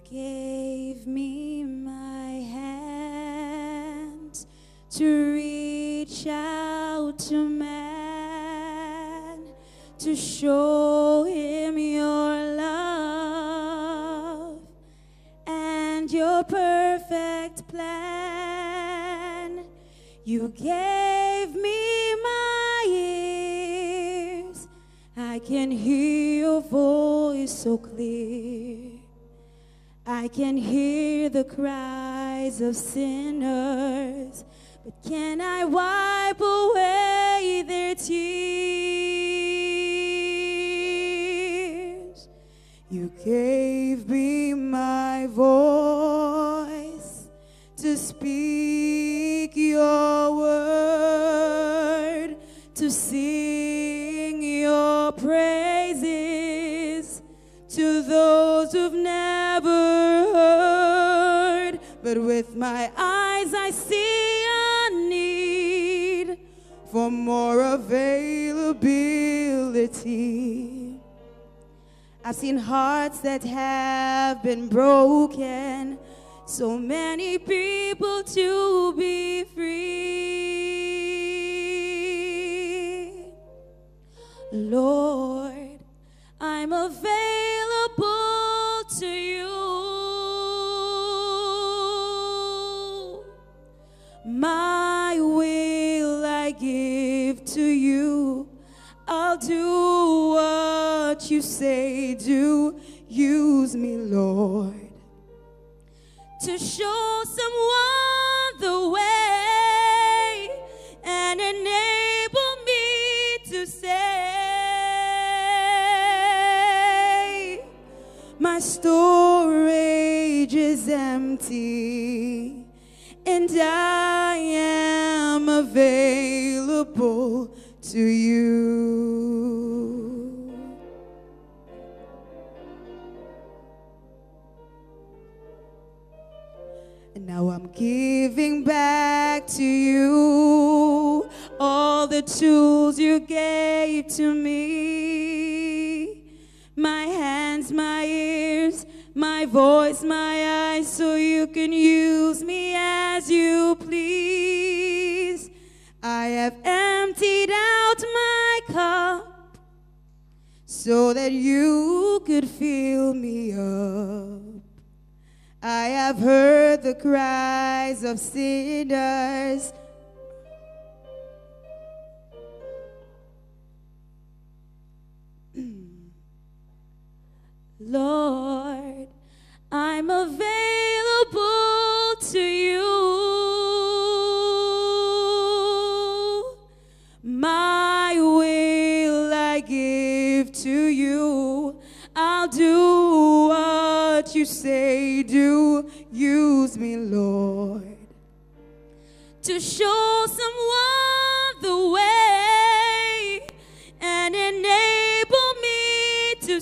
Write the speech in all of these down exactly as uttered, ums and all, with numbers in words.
gave me my hands to reach out to man, to show him your love and your perfect plan. You gave me my ears, I can hear your voice so clear. I can hear the cries of sinners, but can I wipe away their tears? You gave me my voice to speak your word, to sing your praises to those who've never heard. But with my eyes I see a need for more availability. I've seen hearts that have been broken, so many people to be free. Lord, I'm available to you. My will I give to you. I'll do what you say do. Use me, Lord, to show someone the way and enable me to say, my storage is empty and I am available to you. And now I'm giving back to you all the tools you gave to me. My hands, my ears, my voice, my eyes, so you can use me as you please. I have emptied out my cup so that you could fill me up. I have heard the cries of sinners. Lord, I'm available to you. My will I give to you. I'll do what you say do. Use me, Lord, to show someone the way and enable me to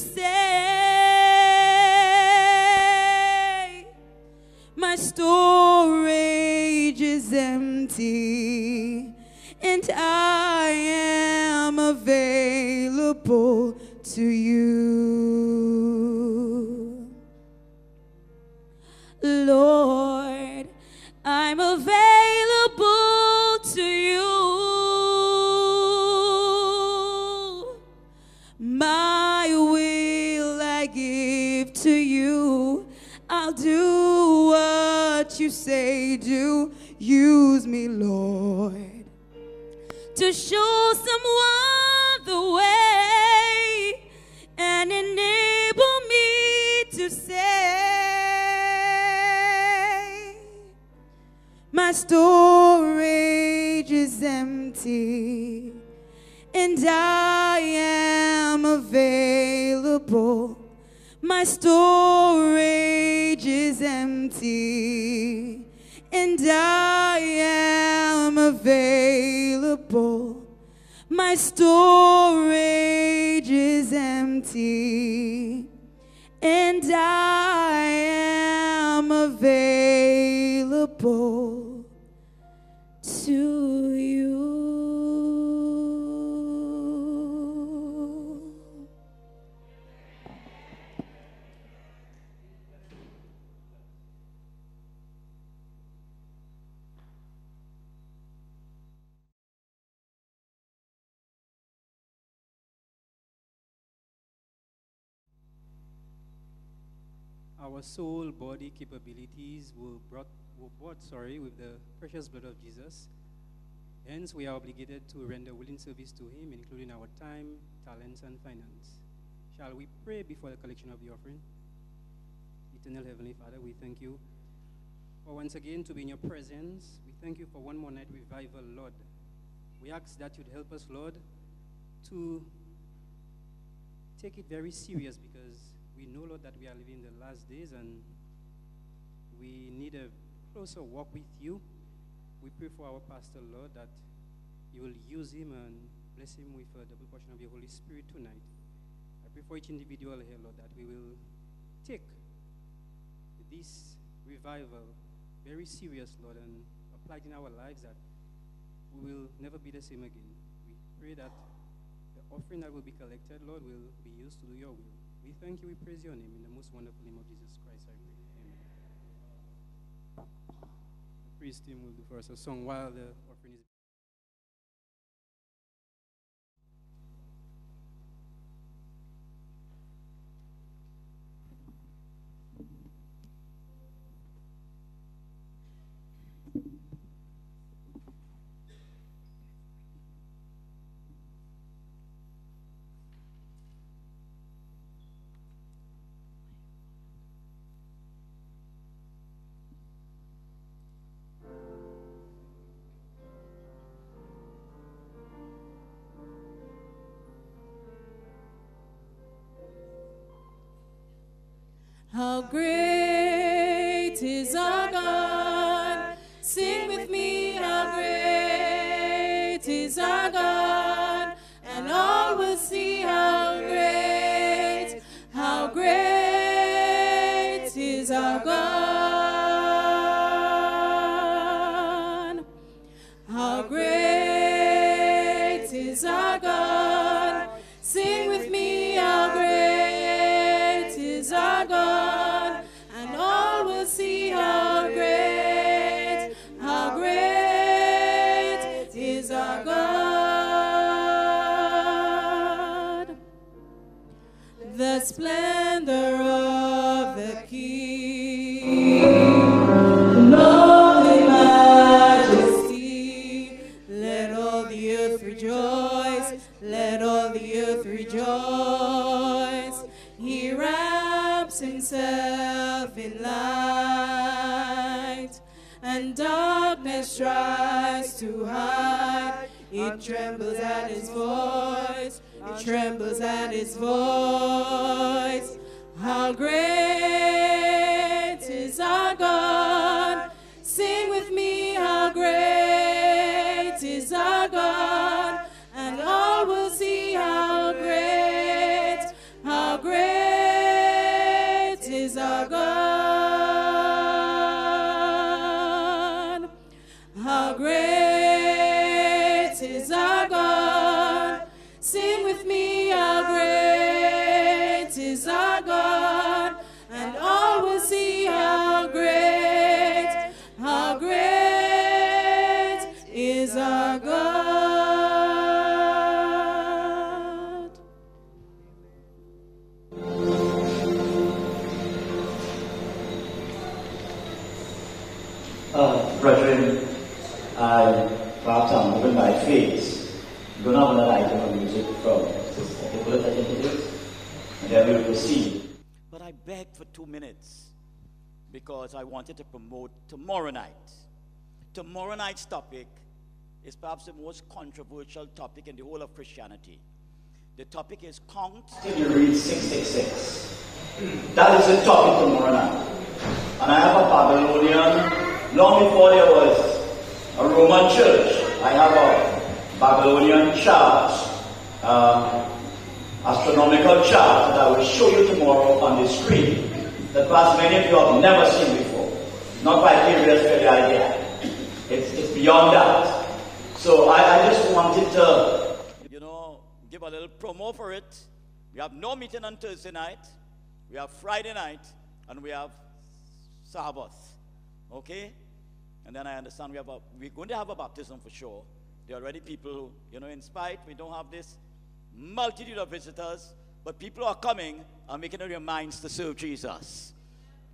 say, my storage is empty and I am available to you. Lord, I'm available to you. My will I give to you. I'll do what you say do. Use me, Lord, to show someone the way and enable me to say, my storage is empty and I am available. My storage is empty and I am available. My storage is empty and I am available to you. our soul, body, capabilities were brought, were bought, sorry, with the precious blood of Jesus. Hence, we are obligated to render willing service to him, including our time, talents, and finance. Shall we pray before the collection of the offering? Eternal Heavenly Father, we thank you for once again to be in your presence. We thank you for one more night revival, Lord. We ask that you'd help us, Lord, to take it very serious, because we know, Lord, that we are living in the last days and we need a closer walk with you. We pray for our pastor, Lord, that you will use him and bless him with a double portion of your Holy Spirit tonight. I pray for each individual here, Lord, that we will take this revival very serious, Lord, and apply it in our lives, that we will never be the same again. We pray that the offering that will be collected, Lord, will be used to do your will. We thank you, we praise your name. In the most wonderful name of Jesus Christ, I pray. Amen. The priest team will do for us a song while the offering is... How great is our God. Sing with me, how great is our God. And all will see how great, how great is our God. How great is our God. Sing with me, how great is our God. And all will see how great, how great is our God. The splendor of the King, lowly majesty. Let all the earth rejoice, let all the earth rejoice. He wraps himself in light, and darkness tries to hide. It trembles at his voice, it trembles at his voice. How great is our God. Sing with me, how great is our God. And all will see how great, how great is our God. How great is our God. Sing with me, how great is our God. And all will see how great, how great is our God. Uh, brethren, I perhaps I'm moving my face. We're going to have another item of music from Sister Hippolyte, I think it is, and then we'll proceed. But I begged for two minutes because I wanted to promote tomorrow night. Tomorrow night's topic is perhaps the most controversial topic in the whole of Christianity. The topic is count. You read six six six. That is the topic tomorrow night. And I have a Babylonian, long before there was a Roman church, I have a Babylonian chart, uh, astronomical chart that I will show you tomorrow on the screen that perhaps many of you have never seen before. Not vicarious for the idea. It's, it's beyond that. So I, I just wanted to, you know, give a little promo for it. We have no meeting on Thursday night. We have Friday night, and we have Sabbath. Okay? And then I understand we have a, we're going to have a baptism for sure. There are already people who, you know, in spite, we don't have this multitude of visitors, but people are coming and making up their minds to serve Jesus.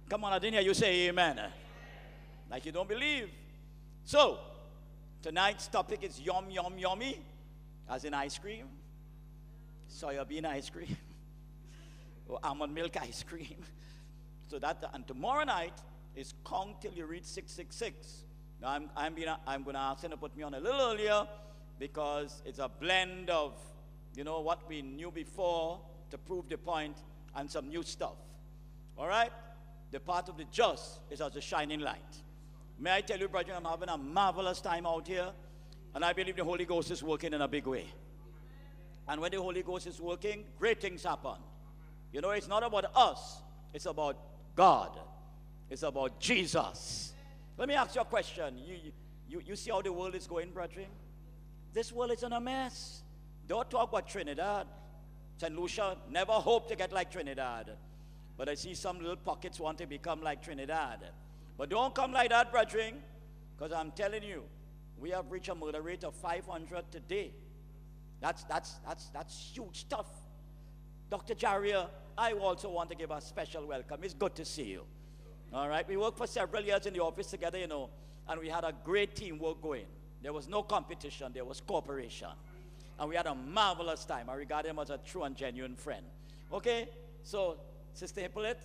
Come on, I didn't hear you say amen. Like you don't believe. So, tonight's topic is yum, yum, yummy, as in ice cream, soya bean ice cream, or almond milk ice cream. So that, and tomorrow night is count till you reach six six six. Now, I'm, I'm, being, I'm going to ask him to put me on a little earlier because it's a blend of, you know, what we knew before to prove the point and some new stuff. All right? The part of the just is as a shining light. May I tell you, brethren, I'm having a marvelous time out here, and I believe the Holy Ghost is working in a big way. And when the Holy Ghost is working, great things happen. You know, it's not about us. It's about God. It's about Jesus. Let me ask you a question. You, you, you see how the world is going, brethren? This world is in a mess. Don't talk about Trinidad. Saint Lucia never hoped to get like Trinidad. But I see some little pockets want to become like Trinidad. But don't come like that, brethren, because I'm telling you, we have reached a murder rate of five hundred today. That's, that's, that's, that's huge stuff. Doctor Jaria, I also want to give a special welcome. It's good to see you. All right, we worked for several years in the office together, you know, and we had a great teamwork going. There was no competition, there was cooperation. And we had a marvelous time. I regard him as a true and genuine friend. Okay, so, Sister Hippolyte,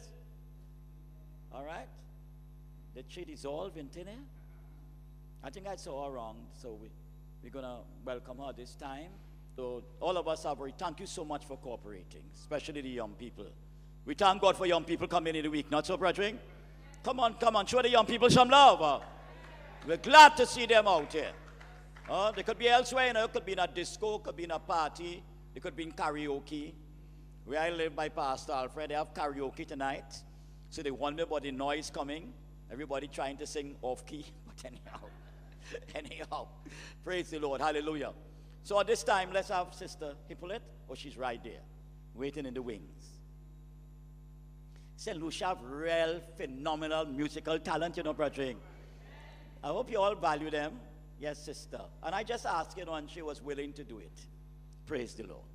all right? Did she dissolve in thin air? I think I saw her wrong, so we, we're going to welcome her this time. So all of us are very, thank you so much for cooperating, especially the young people. We thank God for young people coming in the week, not so, brethren? Come on, come on, show the young people some love. Uh. We're glad to see them out here. Uh, they could be elsewhere, you know, it could be in a disco, it could be in a party, it could be in karaoke. Where I live by Pastor Alfred, they have karaoke tonight. So they wonder about the noise coming. Everybody trying to sing off-key. But anyhow, anyhow, praise the Lord. Hallelujah. So at this time, let's have Sister Hippolyte. Oh, she's right there, waiting in the wings. Saint Lucia have real phenomenal musical talent, you know, brethren. I hope you all value them. Yes, sister. And I just asked, you know, and she was willing to do it. Praise the Lord.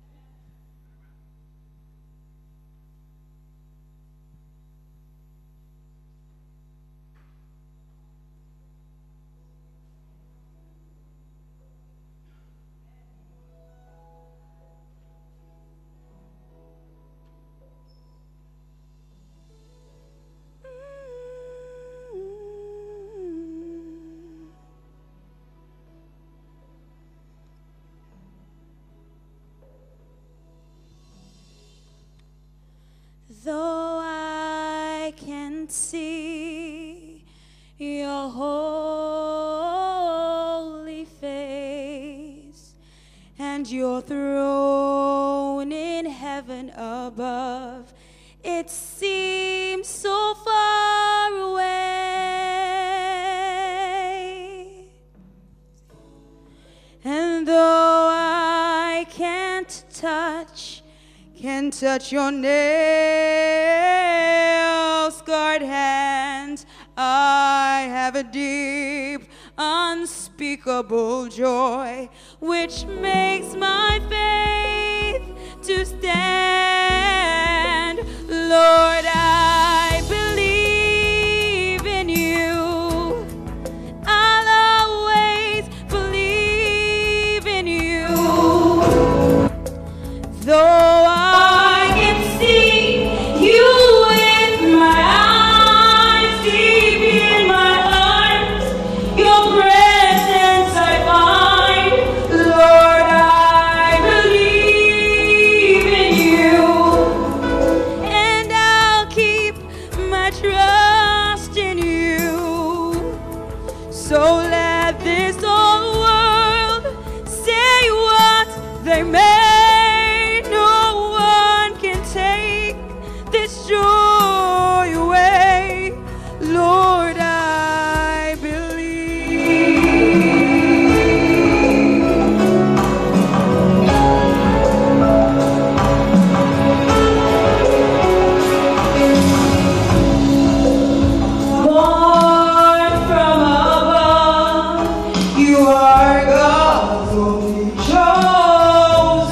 Though I can't see your holy face and your throne in heaven above, it seems so far away. And though I can't touch Can touch your nail-scarred hands, I have a deep, unspeakable joy, which makes my faith to stand. Lord, I believe in you. I'll always believe in you. Though you are God's only chosen.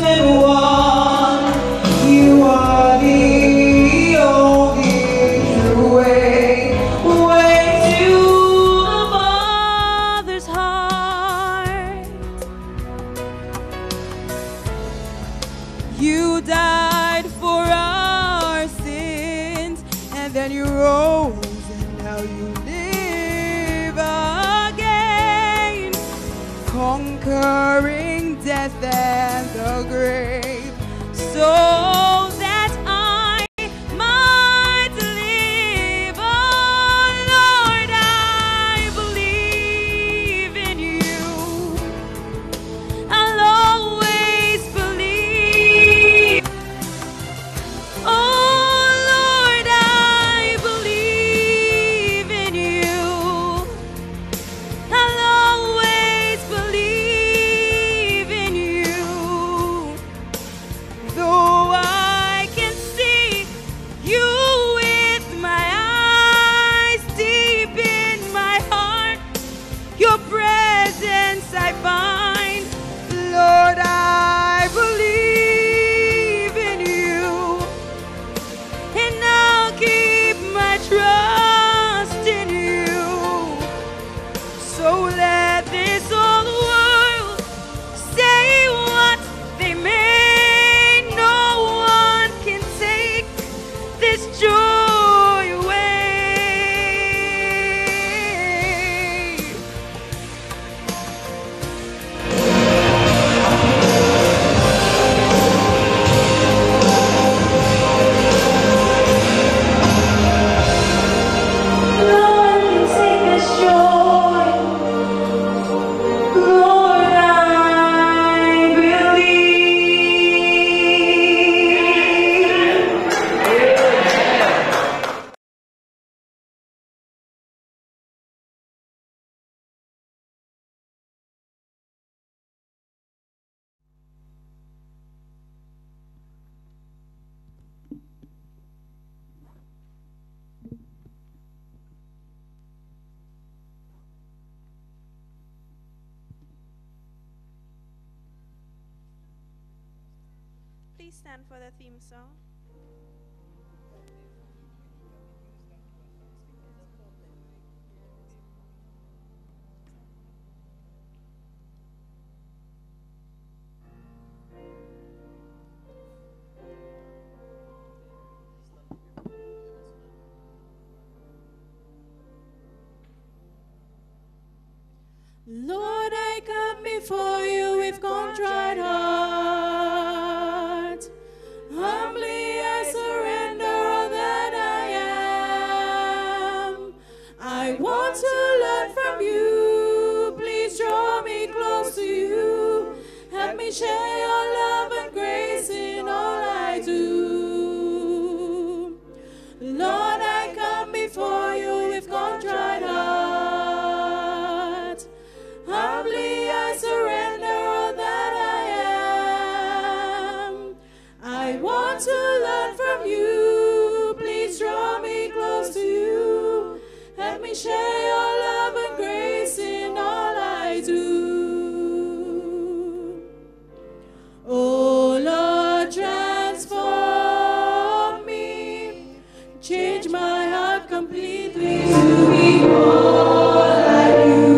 conquering death and the grave, so that I might live. Oh Lord, I believe in you. I'll always believe. Oh Lord, I believe in you. I'll always believe in you. Though I can see you with my eyes, deep in my heart, your presence I find. Lord, I believe in you, and I'll keep my trust in you. So let this old world say what they may, no one can take this joy away. No one can take this joy. Lord, I believe. Please stand for the theme song. Lord, I come before you with contrite heart. Humbly I surrender all that I am. I want to learn from you. Please draw me close to you. Help me share your love and grace in all I do. Lord, I come before you with contrite heart. Humbly I surrender all that I am. I want to learn from you. Please draw me close to you. Help me share your love and grace in all I do. Oh Lord, transform me. Change my heart completely to be more like you.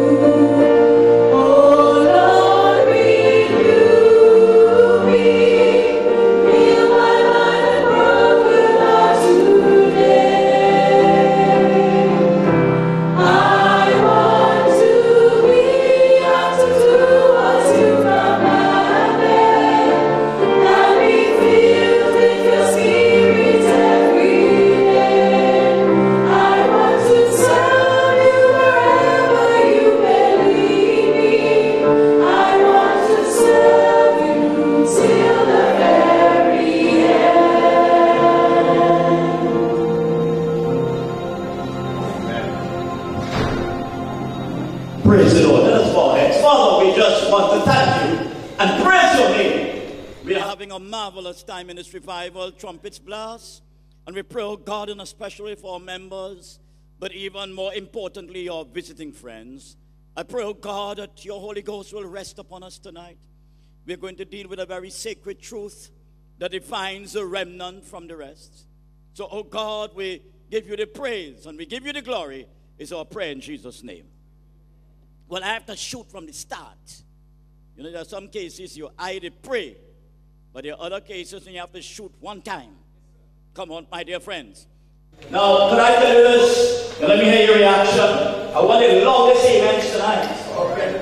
Praise the Lord. Let us bow our heads. Father, we just want to thank you and praise your name. We are having a marvelous time in this revival. Trumpets blast. And we pray, oh God, in a special way for our members, but even more importantly, our visiting friends. I pray, oh God, that your Holy Ghost will rest upon us tonight. We're going to deal with a very sacred truth that defines the remnant from the rest. So, oh God, we give you the praise and we give you the glory. Is our prayer in Jesus' name. Well, I have to shoot from the start. You know, there are some cases you either pray, but there are other cases when you have to shoot one time. Come on, my dear friends. Now, could I tell you this? Now, let me hear your reaction. I want the longest amens tonight. Okay.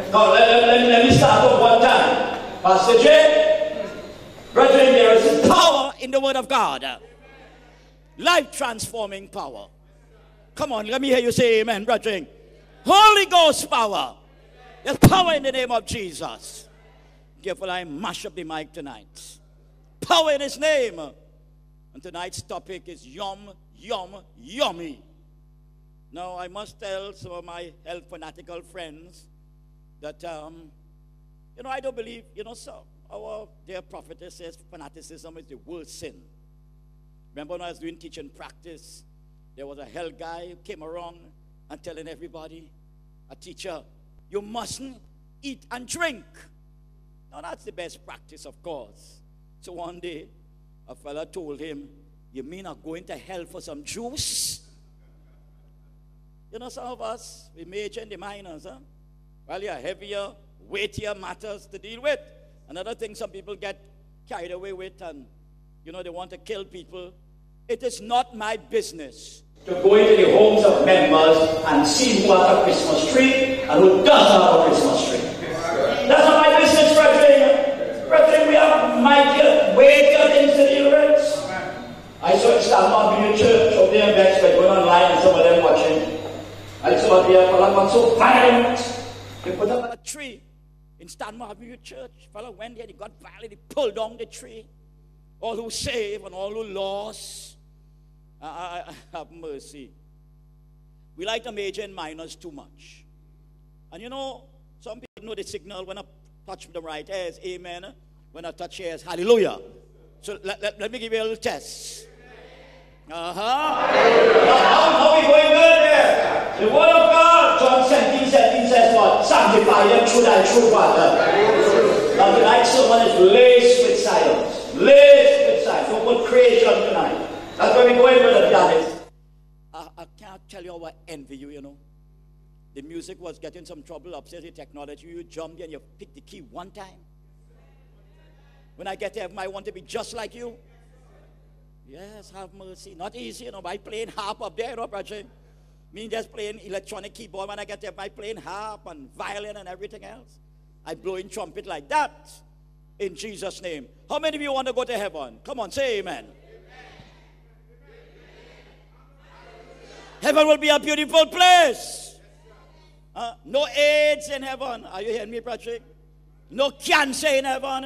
Now, let, let, let, let me start off one time. Pastor J, brethren, there is power in the Word of God. Life-transforming power. Come on, let me hear you say amen, brethren. Holy Ghost power. There's power in the name of Jesus. Careful, I mash up the mic tonight. Power in His name. And tonight's topic is yum, yum, yummy. Now, I must tell some of my health fanatical friends that, um, you know, I don't believe, you know, so our dear prophetess says fanaticism is the worst sin. Remember when I was doing teaching practice, there was a hell guy who came around and telling everybody, a teacher, you mustn't eat and drink. Now, that's the best practice, of course. So one day, a fella told him, you mean I'm going to hell for some juice? You know, some of us, we major in the minors, huh? Well, you are heavier, weightier matters to deal with. Another thing some people get carried away with, and, you know, they want to kill people. It is not my business to go into the homes of members and see who has a Christmas tree and who doesn't have a Christmas tree. That's not my business, brethren. Brethren, we have mightier, weightier things to deal with. I saw it stand on in the church over there in Bexley, going online, and some of them watching. I saw the fellow got so violent. They put up a tree in Stanmore Avenue Church. Fellow went there, he got violent, he pulled down the tree. All who saved and all who lost. I, I, I have mercy. We like to major in minors too much. And you know, some people know the signal when I touch the right ear is amen. When I touch here is hallelujah. So let, let, let me give you a little test. Uh-huh. How, how are we going good there? The word of God, John seventeen, seventeen says what? Sanctify them through thy true water. Now tonight's sermon is laced with silence. Laced with silence. Don't put creation tonight. That's where we're going with it, Dennis. I, I can't tell you how I envy you, you know. The music was getting some trouble upstairs with technology. You jumped and you picked the key one time. When I get there, I want to be just like you. Yes, have mercy. Not easy, you know, by playing harp up there, you know, brother. Me just playing electronic keyboard. When I get there, by playing harp and violin and everything else. I blow in trumpet like that. In Jesus' name. How many of you want to go to heaven? Come on, say amen. Amen. Heaven will be a beautiful place. Uh, no AIDS in heaven. Are you hearing me, Patrick? No cancer in heaven.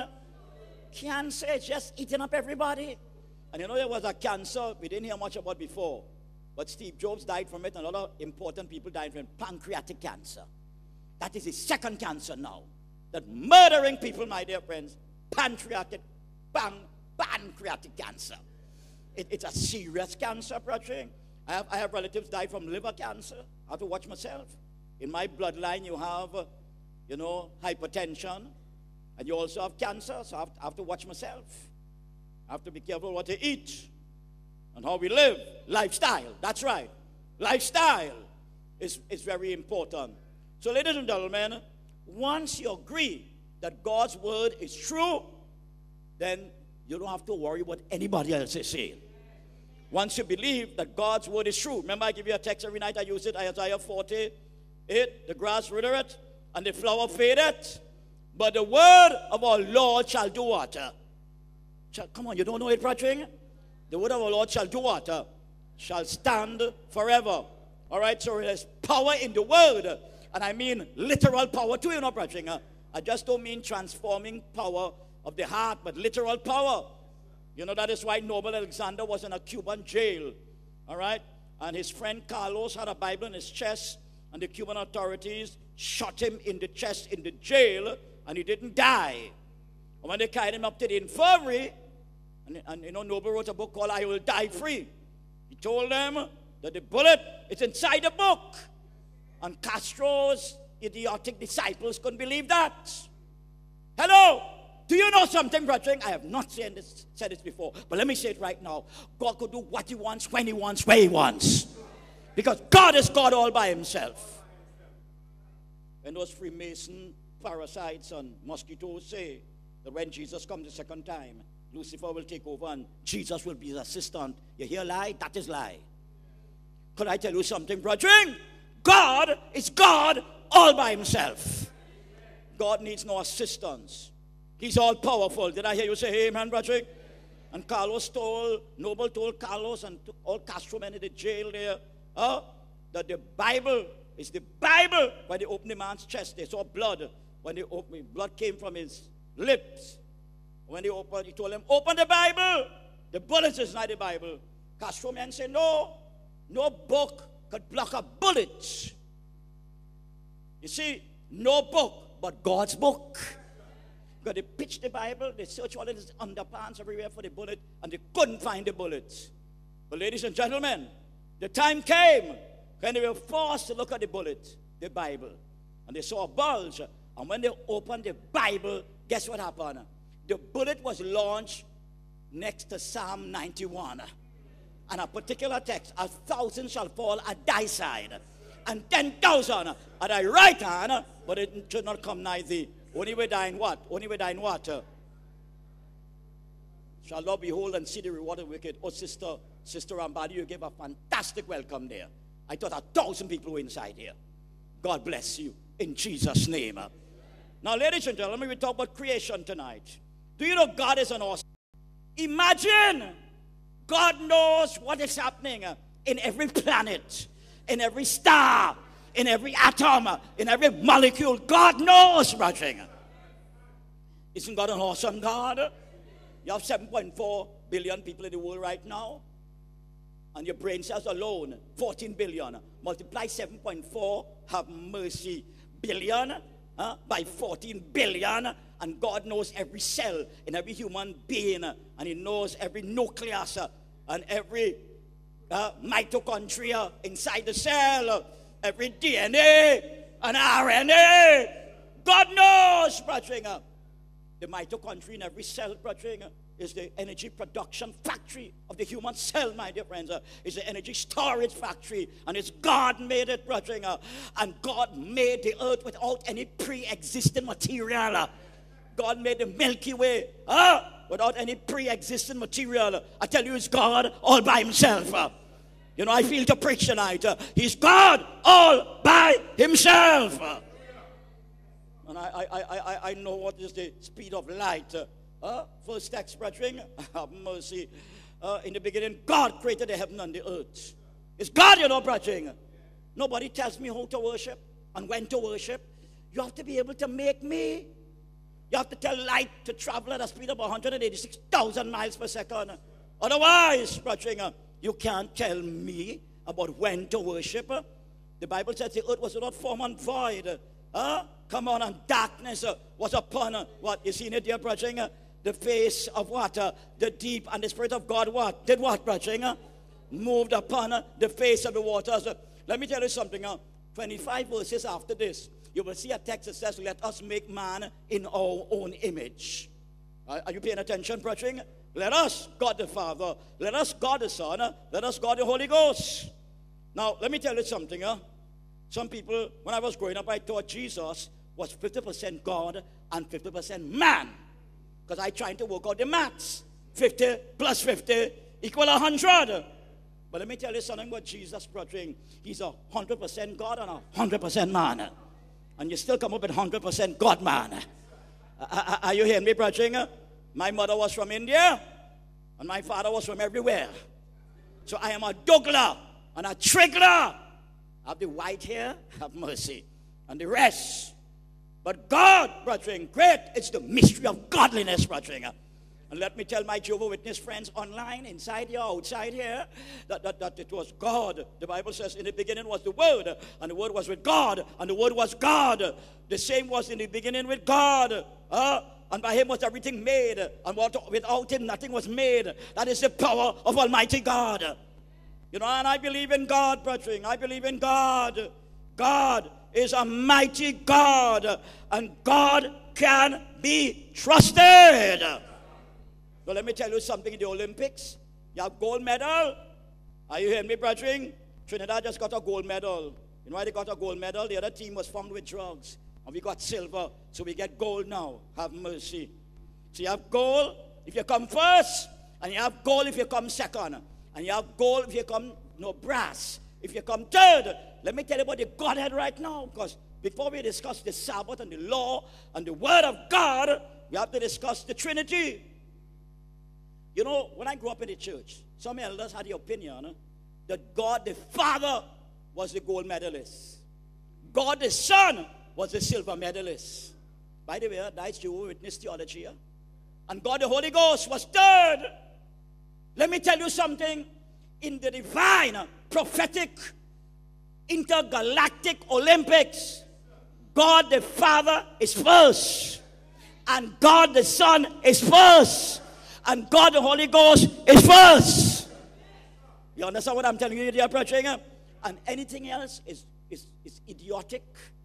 Cancer is just eating up everybody. And you know there was a cancer we didn't hear much about before. But Steve Jobs died from it, and a lot of important people died from it. Pancreatic cancer. That is the second cancer now. That murdering people, my dear friends. Pancreatic, pan, pancreatic cancer. It, it's a serious cancer, Patrick. I have, I have relatives die from liver cancer. I have to watch myself. In my bloodline, you have, uh, you know, hypertension. And you also have cancer, so I have, I have to watch myself. I have to be careful what to eat and how we live. Lifestyle, that's right. Lifestyle is, is very important. So, ladies and gentlemen, once you agree that God's word is true, then you don't have to worry what anybody else is saying. Once you believe that God's word is true. Remember, I give you a text every night. I use it, Isaiah forty-eight. The grass withereth and the flower fadeth, but the word of our Lord shall do what? Shall, come on, you don't know it, brethren? The word of our Lord shall do what? Shall stand forever. All right, so there's power in the word. And I mean literal power too, you know, brethren. I just don't mean transforming power of the heart, but literal power. You know, that is why Noble Alexander was in a Cuban jail. All right? And his friend Carlos had a Bible in his chest, and the Cuban authorities shot him in the chest in the jail, and he didn't die. And when they carried him up to the infirmary, and, and you know, Noble wrote a book called I Will Die Free. He told them that the bullet is inside the book. And Castro's idiotic disciples couldn't believe that. Hello? Do you know something, brethren? I have not said this, said this before, but let me say it right now. God could do what he wants, when he wants, where he wants. Because God is God all by himself. When those Freemason parasites and mosquitoes say that when Jesus comes the second time, Lucifer will take over and Jesus will be his assistant. You hear lie? That is lie. Could I tell you something, brethren? God is God all by himself. God needs no assistance. He's all powerful. Did I hear you say amen, brother? And Carlos told, Noble told Carlos and all Castro men in the jail there, uh, that the Bible is the Bible. When they opened the man's chest, they saw blood. When they opened, blood came from his lips. When they opened, he told them, open the Bible. The bullets is not the Bible. Castro men said, no, no book could block a bullet. You see, no book, but God's book. Because they pitched the Bible, they searched all of his underpants everywhere for the bullet, and they couldn't find the bullets. But ladies and gentlemen, the time came when they were forced to look at the bullet, the Bible. And they saw a bulge. And when they opened the Bible, guess what happened? The bullet was launched next to Psalm ninety-one. And a particular text, a thousand shall fall at thy side, and ten thousand at thy right hand, but it should not come nigh thee. Only we die in what? Only we die in what? Shall Lord behold and see the reward of the wicked? Oh, sister, sister Ambadi, you gave a fantastic welcome there. I thought a thousand people were inside here. God bless you in Jesus' name. Now, ladies and gentlemen, we talk about creation tonight. Do you know God is an awesome? Imagine God knows what is happening in every planet, in every star, in every atom, in every molecule. God knows, brother. Isn't God an awesome God? You have seven point four billion people in the world right now. And your brain cells alone, fourteen billion. Multiply seven point four, have mercy, billion uh, by fourteen billion. And God knows every cell in every human being. And he knows every nucleus uh, and every uh, mitochondria inside the cell. Every D N A and R N A. God knows, brother. The mitochondria in every cell, brother, is the energy production factory of the human cell, my dear friends. It's the energy storage factory. And it's God made it, brother. And God made the earth without any pre-existing material. God made the Milky Way uh, without any pre-existing material. I tell you, it's God all by himself. You know, I feel to preach tonight. Uh, he's God all by himself. Uh, and I, I, I, I know what is the speed of light. Uh, uh, first text, brethren, have mercy. Uh, in the beginning, God created the heaven and the earth. It's God, you know, brethren. Nobody tells me how to worship and when to worship. You have to be able to make me. You have to tell light to travel at a speed of one hundred eighty-six thousand miles per second. Otherwise, brethren, you can't tell me about when to worship. The Bible says the earth was without form and void. Huh? Come on, and darkness was upon what? You seen it, dear brethren? The face of what? The deep, and the Spirit of God what? Did what, brethren? Moved upon the face of the waters. Let me tell you something. twenty-five verses after this, you will see a text that says, let us make man in our own image. Are you paying attention, brethren? Let us, God the Father. Let us, God the Son. Let us, God the Holy Ghost. Now, let me tell you something. Huh? Some people, when I was growing up, I thought Jesus was fifty percent God and fifty percent man. Because I tried to work out the maths. fifty plus fifty equal one hundred. But let me tell you something about Jesus, brethren. He's a one hundred percent God and a one hundred percent man. And you still come up with one hundred percent God man. Are you hearing me, brethren? My mother was from India, and my father was from everywhere. So I am a Douglas and a Trigler. I have the white hair, have mercy, and the rest. But God, brethren, great, it's the mystery of godliness, brethren. And let me tell my Jehovah's Witness friends online, inside here, outside here, that, that, that it was God. The Bible says in the beginning was the Word, and the Word was with God, and the Word was God. The same was in the beginning with God. Uh, and by him was everything made, and without him nothing was made. That is the power of Almighty God. You know, and I believe in God, brethren. I believe in God. God is a mighty God, and God can be trusted. So let me tell you something. In the Olympics, you have gold medal. Are you hearing me, brethren? Trinidad just got a gold medal. You know why they got a gold medal? The other team was found with drugs. And we got silver, so we get gold now. Have mercy. So you have gold if you come first, and you have gold if you come second. And you have gold if you come, no, brass if you come third. Let me tell you about the Godhead right now, because before we discuss the Sabbath and the law and the Word of God, we have to discuss the Trinity. You know, when I grew up in the church, some elders had the opinion that God the Father was the gold medalist. God the Son was the silver medalist. By the way, that's Jehovah's Witness theology. And God the Holy Ghost was third. Let me tell you something. In the divine, prophetic, intergalactic Olympics, God the Father is first. And God the Son is first. And God the Holy Ghost is first. You understand what I'm telling you, dear preaching? And anything else is, is, is idiotic,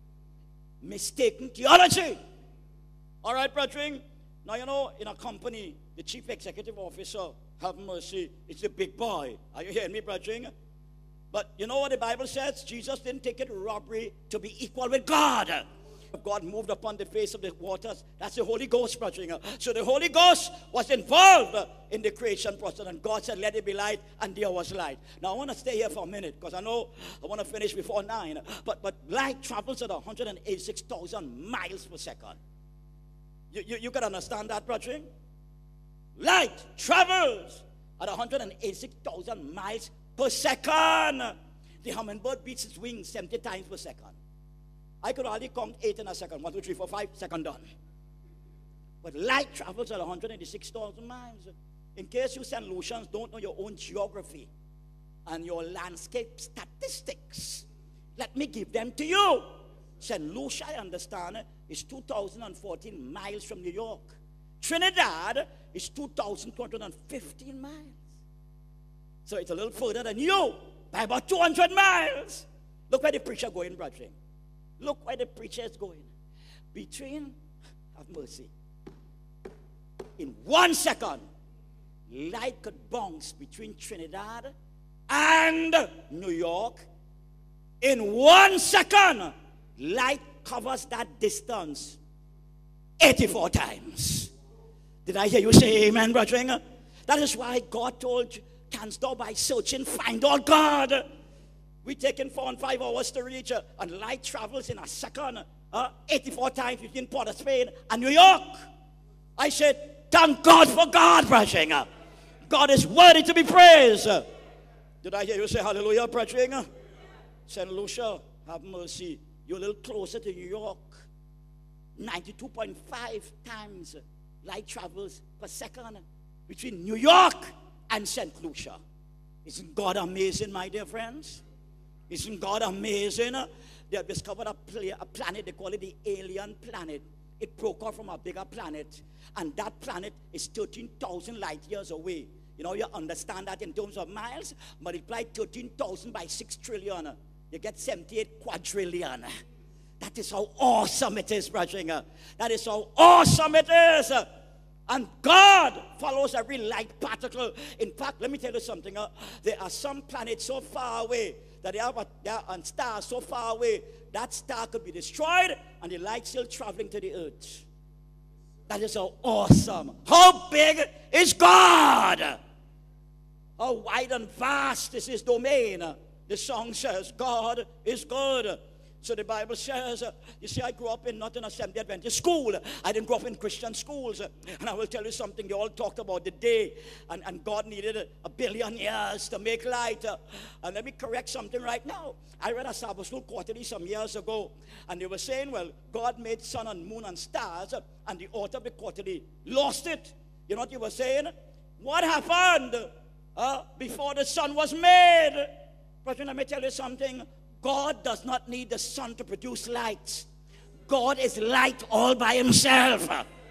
mistaken theology. All right, preaching? Now, you know, in a company, the chief executive officer, have mercy, it's a big boy. Are you hearing me, preaching? But you know what the Bible says? Jesus didn't take it robbery to be equal with God. God moved upon the face of the waters. That's the Holy Ghost, preaching. So the Holy Ghost was involved in the creation process, and God said, let it be light, and there was light. Now I want to stay here for a minute, because I know I want to finish before nine. But, but light travels at one hundred eighty-six thousand miles per second. You, you, you can understand that, preaching? Light travels at one hundred eighty-six thousand miles per second. The hummingbird beats its wings seventy times per second. I could hardly count eight in a second. One, two, three, four, five, second done. But light travels at one hundred eighty-six thousand miles. In case you Saint Lucians don't know your own geography and your landscape statistics, let me give them to you. Saint Lucia, I understand, is two thousand fourteen miles from New York. Trinidad is two thousand two hundred fifteen miles. So it's a little further than you, by about two hundred miles. Look where the preacher going, brethren. Look where the preacher is going. Between, have mercy, in one second, light could bounce between Trinidad and New York. In one second, light covers that distance eighty-four times. Did I hear you say amen, brethren? That is why God told you, canst thou by searching find out God? We taking four and five hours to reach, uh, and light travels in a second, uh, eighty-four times between Port of Spain and New York. I said, thank God for God, brethren. God is worthy to be praised. Did I hear you say hallelujah, brethren? Saint Lucia, have mercy. You're a little closer to New York. ninety-two point five times light travels per second between New York and Saint Lucia. Isn't God amazing, my dear friends? Isn't God amazing? They have discovered a, pla a planet, they call it the alien planet. It broke off from a bigger planet, and that planet is thirteen thousand light years away. You know, you understand that in terms of miles? Multiply thirteen thousand by six trillion. You get seventy-eight quadrillion. That is how awesome it is, brethren. That is how awesome it is. And God follows every light particle. In fact, let me tell you something. Uh, there are some planets so far away that they have a, they are on stars so far away that star could be destroyed and the light still traveling to the earth. That is so awesome. How big is God? How wide and vast is his domain? The song says, God is good. So the Bible says, uh, you see, I grew up in not in a Seventh-day Adventist school. I didn't grow up in Christian schools. And I will tell you something. They all talked about the day. And, and God needed a, a billion years to make light. Uh, and let me correct something right now. I read a Sabbath school quarterly some years ago. And they were saying, well, God made sun and moon and stars. Uh, and the author of the quarterly lost it. You know what they were saying? What happened uh, before the sun was made? But let me tell you something. God does not need the sun to produce light. God is light all by himself.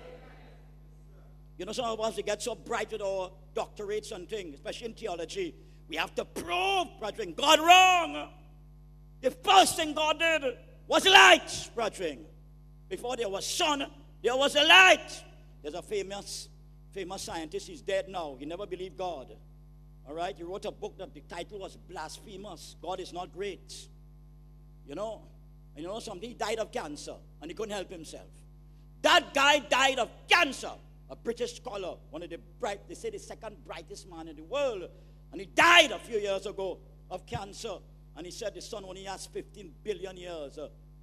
You know, some of us, we get so bright with our doctorates and things, especially in theology. We have to prove, brethren, God wrong. The first thing God did was light, brethren. Before there was sun, there was a light. There's a famous, famous scientist. He's dead now. He never believed God. All right? He wrote a book that the title was Blasphemous. God is not great. You know, and you know something? He died of cancer, and he couldn't help himself. That guy died of cancer. A British scholar, one of the bright, they say the second brightest man in the world. And he died a few years ago of cancer. And he said the sun only has fifteen billion years uh,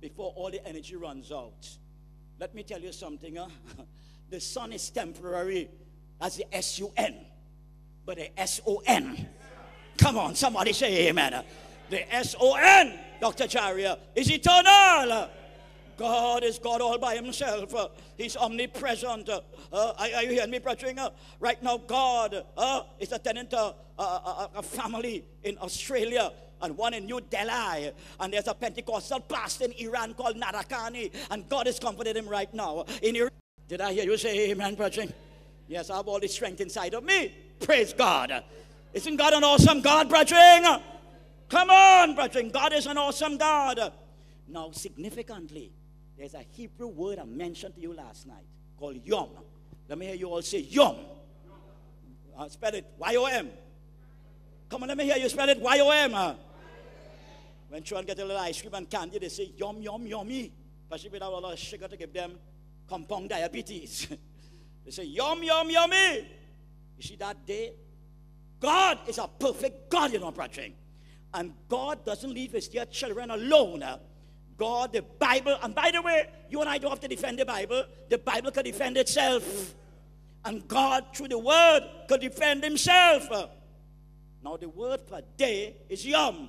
before all the energy runs out. Let me tell you something. Huh? The sun is temporary as the S U N, but the S O N. Come on, somebody say amen. The S O N, Doctor Charia, is eternal. God is God all by himself. Uh, he's omnipresent. Uh, uh, are, are you hearing me, preaching? Uh, right now, God uh, is attending to a, a, a family in Australia and one in New Delhi. And there's a Pentecostal pastor in Iran called Narakani. And God is comforting him right now. In Iran. Did I hear you say amen, preaching? Yes, I have all the strength inside of me. Praise God. Isn't God an awesome God, preaching? Come on, preaching. God is an awesome God. Now, significantly, there's a Hebrew word I mentioned to you last night called yom. Let me hear you all say yom. Uh, spell it Y O M. Come on, let me hear you spell it Y O M. Uh. When children get a little ice cream and candy, they say yum, yum, yummy. Especially without a lot of sugar to give them compound diabetes. They say yum, yum, yummy. You see that day? God is a perfect God, you know, preaching. And God doesn't leave his dear children alone. Uh. God, the Bible, and by the way, you and I don't have to defend the Bible. The Bible can defend itself. And God, through the word, could defend himself. Now, the word for day is yom.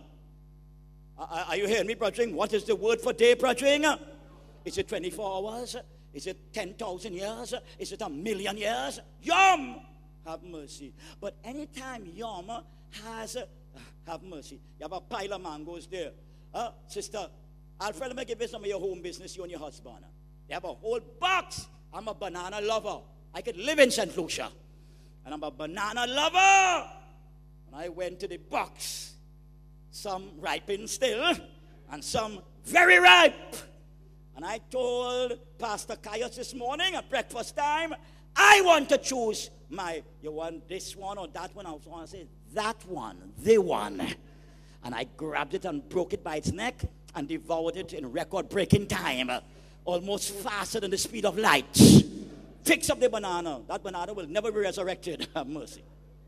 Are you hearing me, brethren? What is the word for day, brethren? Is it twenty-four hours? Is it ten thousand years? Is it a million years? Yom! Have mercy. But anytime yom has, have mercy. You have a pile of mangoes there. Uh, sister, Alfred, let me give you some of your home business, you and your husband. They have a whole box. I'm a banana lover. I could live in Saint Lucia. And I'm a banana lover. And I went to the box. Some ripened still, and some very ripe. And I told Pastor Caius this morning at breakfast time, I want to choose my, you want this one or that one? I was going to say, that one, the one. And I grabbed it and broke it by its neck and devoured it in record-breaking time, almost faster than the speed of light. Fix up the banana. That banana will never be resurrected. Have mercy.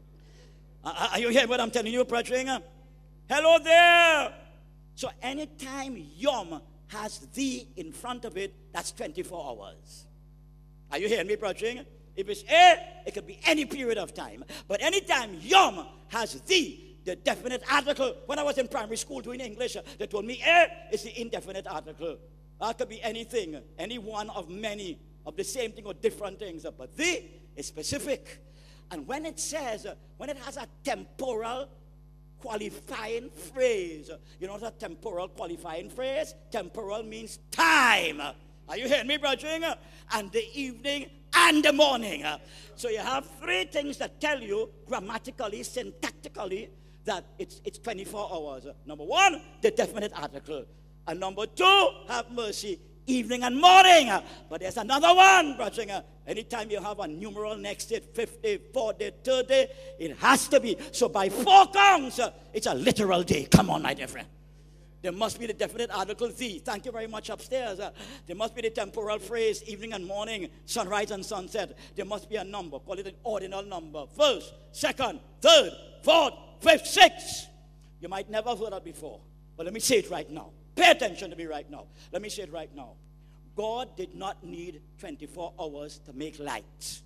Uh, are you hearing what I'm telling you, brethren? Hello there. So anytime yom has the in front of it, that's twenty-four hours. Are you hearing me, brethren? If it's a, it could be any period of time. But anytime yom has the, the definite article. When I was in primary school doing English, they told me a is the indefinite article. That could be anything, any one of many of the same thing or different things. But the is specific. And when it says, when it has a temporal qualifying phrase, you know what a temporal qualifying phrase? Temporal means time. Are you hearing me, brethren? And the evening and the morning. So you have three things that tell you grammatically, syntactically, that it's, it's twenty-four hours. Number one, the definite article. And number two, have mercy, evening and morning. But there's another one, brethren. Anytime you have a numeral next to it, fifty, forty, thirty, it has to be. So by four counts, it's a literal day. Come on, my dear friend. There must be the definite article, the. Thank you very much upstairs. Uh, there must be the temporal phrase, evening and morning, sunrise and sunset. There must be a number. Call it an ordinal number. First, second, third, fourth, fifth, sixth. You might never have heard that before. But let me say it right now. Pay attention to me right now. Let me say it right now. God did not need twenty-four hours to make light.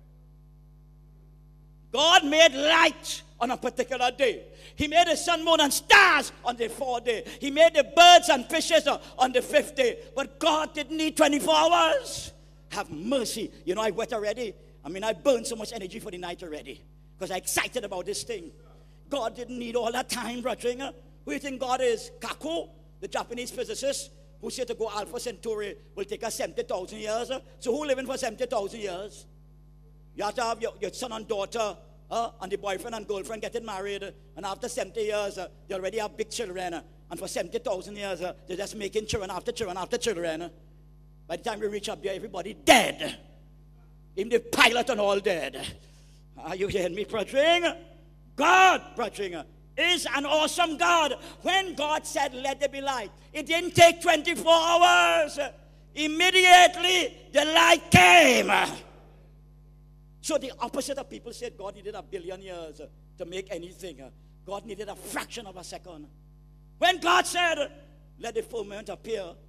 God made light on a particular day. He made the sun, moon, and stars on the fourth day. He made the birds and fishes on the fifth day. But God didn't need twenty-four hours. Have mercy. You know, I wet already. I mean, I burned so much energy for the night already because I'm excited about this thing. God didn't need all that time, brethren. Who do you think God is? Kaku, the Japanese physicist, who said to go Alpha Centauri will take us seventy thousand years. So who living for seventy thousand years? You have to have your, your son and daughter uh, and the boyfriend and girlfriend getting married. And after seventy years, uh, they already have big children. Uh, and for seventy thousand years, uh, they're just making children after children after children. Uh. By the time we reach up there, everybody dead. Even the pilot and all dead. Are you hearing me, brethren? God, brethren, is an awesome God. When God said, let there be light, it didn't take twenty-four hours. Immediately, the light came. So the opposite of people said God needed a billion years to make anything. God needed a fraction of a second. When God said, let the firmament appear,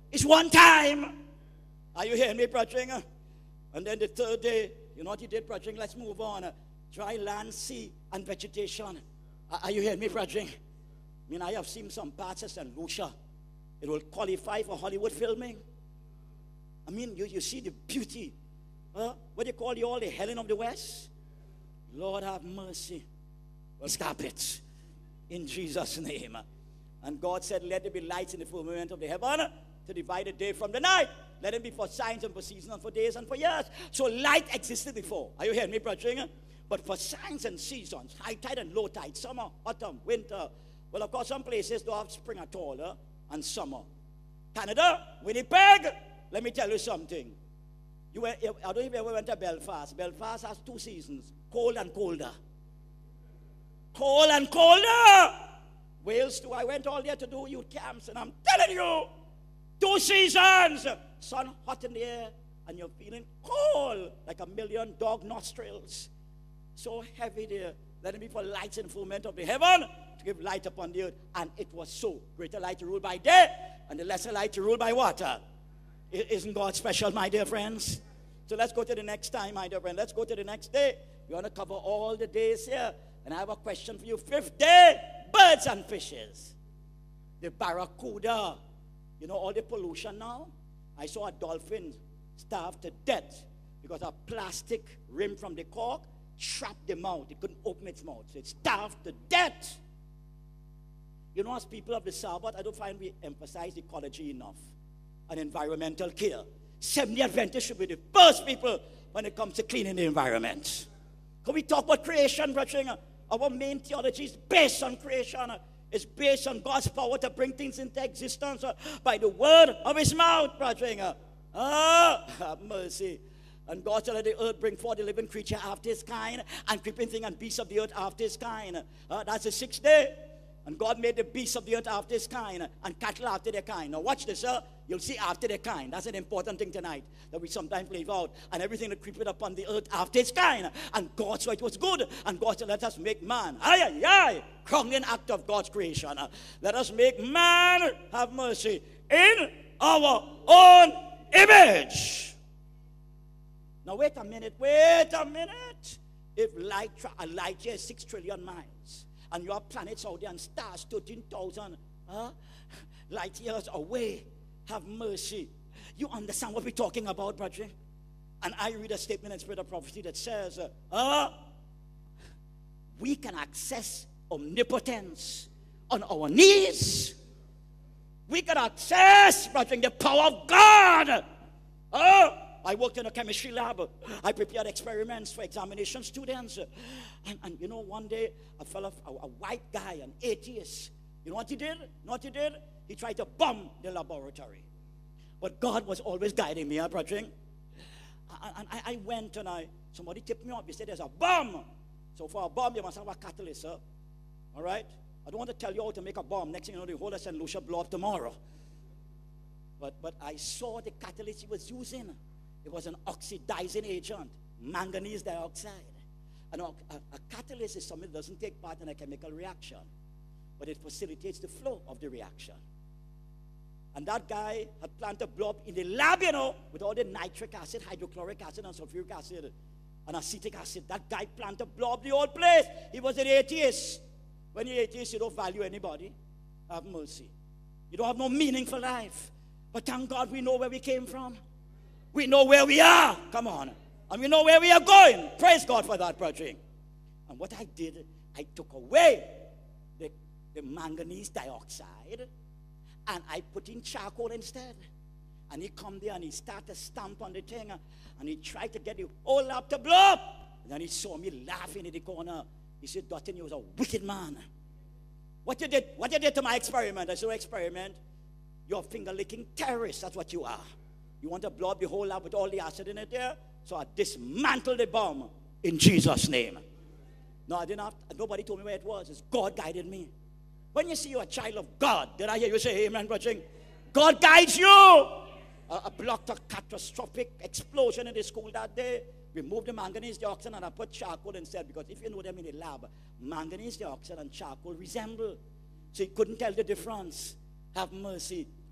It's one time. Are you hearing me, preaching? And then the third day, you know what he did, preaching? Let's move on. Dry land, sea, and vegetation. Are you hearing me, preaching? I mean, I have seen some parts of Saint Lucia. It will qualify for Hollywood filming. I mean, you, you see the beauty. Uh, what do you call you all, the Helen of the West? Lord have mercy. Well, stop it. In Jesus' name. And God said, let there be lights in the firmament of the heaven to divide the day from the night. Let them be for signs and for seasons and for days and for years. So light existed before. Are you hearing me, preaching? But for signs and seasons, high tide and low tide, summer, autumn, winter. Well, of course, some places don't have spring at all, uh, and summer. Canada, Winnipeg, let me tell you something. You were, I don't know if you ever went to Belfast. Belfast has two seasons, cold and colder. Cold and colder. Wales too. I went all there to do youth camps, and I'm telling you, two seasons. Sun hot in the air, and you're feeling cold, like a million dog nostrils. So heavy there. Let it be for lights and firmament of the heaven to give light upon the earth. And it was so. Greater light to rule by day, and the lesser light to rule by water. Isn't God special, my dear friends? So let's go to the next time, my dear friend. Let's go to the next day. We want to cover all the days here. And I have a question for you. Fifth day, birds and fishes. The barracuda. You know all the pollution now? I saw a dolphin starve to death because a plastic rim from the cork trapped the mouth. It couldn't open its mouth. So it starved to death. You know, as people of the Sabbath, I don't find we emphasize ecology enough and environmental care. Seventh-day Adventists should be the first people when it comes to cleaning the environment. Can we talk about creation, brethren? Our main theology is based on creation. It's based on God's power to bring things into existence by the word of his mouth, brethren. Ah, have mercy. And God shall let the earth bring forth a living creature after his kind, and creeping thing and beasts of the earth after his kind. Uh, that's the sixth day. And God made the beasts of the earth after his kind, and cattle after their kind. Now watch this, sir. You'll see after their kind. That's an important thing tonight that we sometimes leave out. And everything that creepeth upon the earth after its kind. And God saw it was good. And God said, let us make man. Aye, aye, aye. Crowning act of God's creation. Let us make man, have mercy, in our own image. Now wait a minute, wait a minute. If light, a light year is six trillion miles, and you have planets out there and stars thirteen thousand huh, light years away, have mercy. You understand what we're talking about, brethren? And I read a statement in Spirit of Prophecy that says, uh, uh, we can access omnipotence on our knees. We can access, brethren, the power of God. Uh, I worked in a chemistry lab. I prepared experiments for examination students. And, and you know, one day, a fellow, a, a white guy, an atheist, you know what he did? You know what he did? He tried to bomb the laboratory. But God was always guiding me, huh, brethren? And I, I went and I, somebody tipped me up. He said, there's a bomb. So for a bomb, you must have a catalyst, sir. All right? I don't want to tell you how to make a bomb. Next thing you know, the whole of Saint Lucia blow up tomorrow. But, but I saw the catalyst he was using. It was an oxidizing agent, manganese dioxide. And a, a, a catalyst is something that doesn't take part in a chemical reaction, but it facilitates the flow of the reaction. And that guy had planned to blow up in the lab, you know, with all the nitric acid, hydrochloric acid, and sulfuric acid, and acetic acid. That guy planned to blow up the whole place. He was an atheist. When you're atheist, you don't value anybody. Have mercy. You don't have no meaning for life. But thank God we know where we came from. We know where we are. Come on. And we know where we are going. Praise God for that, brethren. And what I did, I took away the, the manganese dioxide, and I put in charcoal instead. And he come there and he started to stamp on the thing, and he tried to get the whole lab to blow up. And then he saw me laughing in the corner. He said, Dutton, you was a wicked man. What you did, what you did to my experiment? I said, experiment? You're a finger-licking terrorist. That's what you are. You want to blow up the whole lab with all the acid in it there? So I dismantled the bomb in Jesus' name. No, I didn't have, nobody told me where it was. It's God guided me. When you see you're a child of God, did I hear you say amen, brethren? God guides you. I, I blocked a catastrophic explosion in the school that day. Removed the manganese dioxide and I put charcoal instead, because if you know them in the lab, manganese dioxide and charcoal resemble. So you couldn't tell the difference. Have mercy.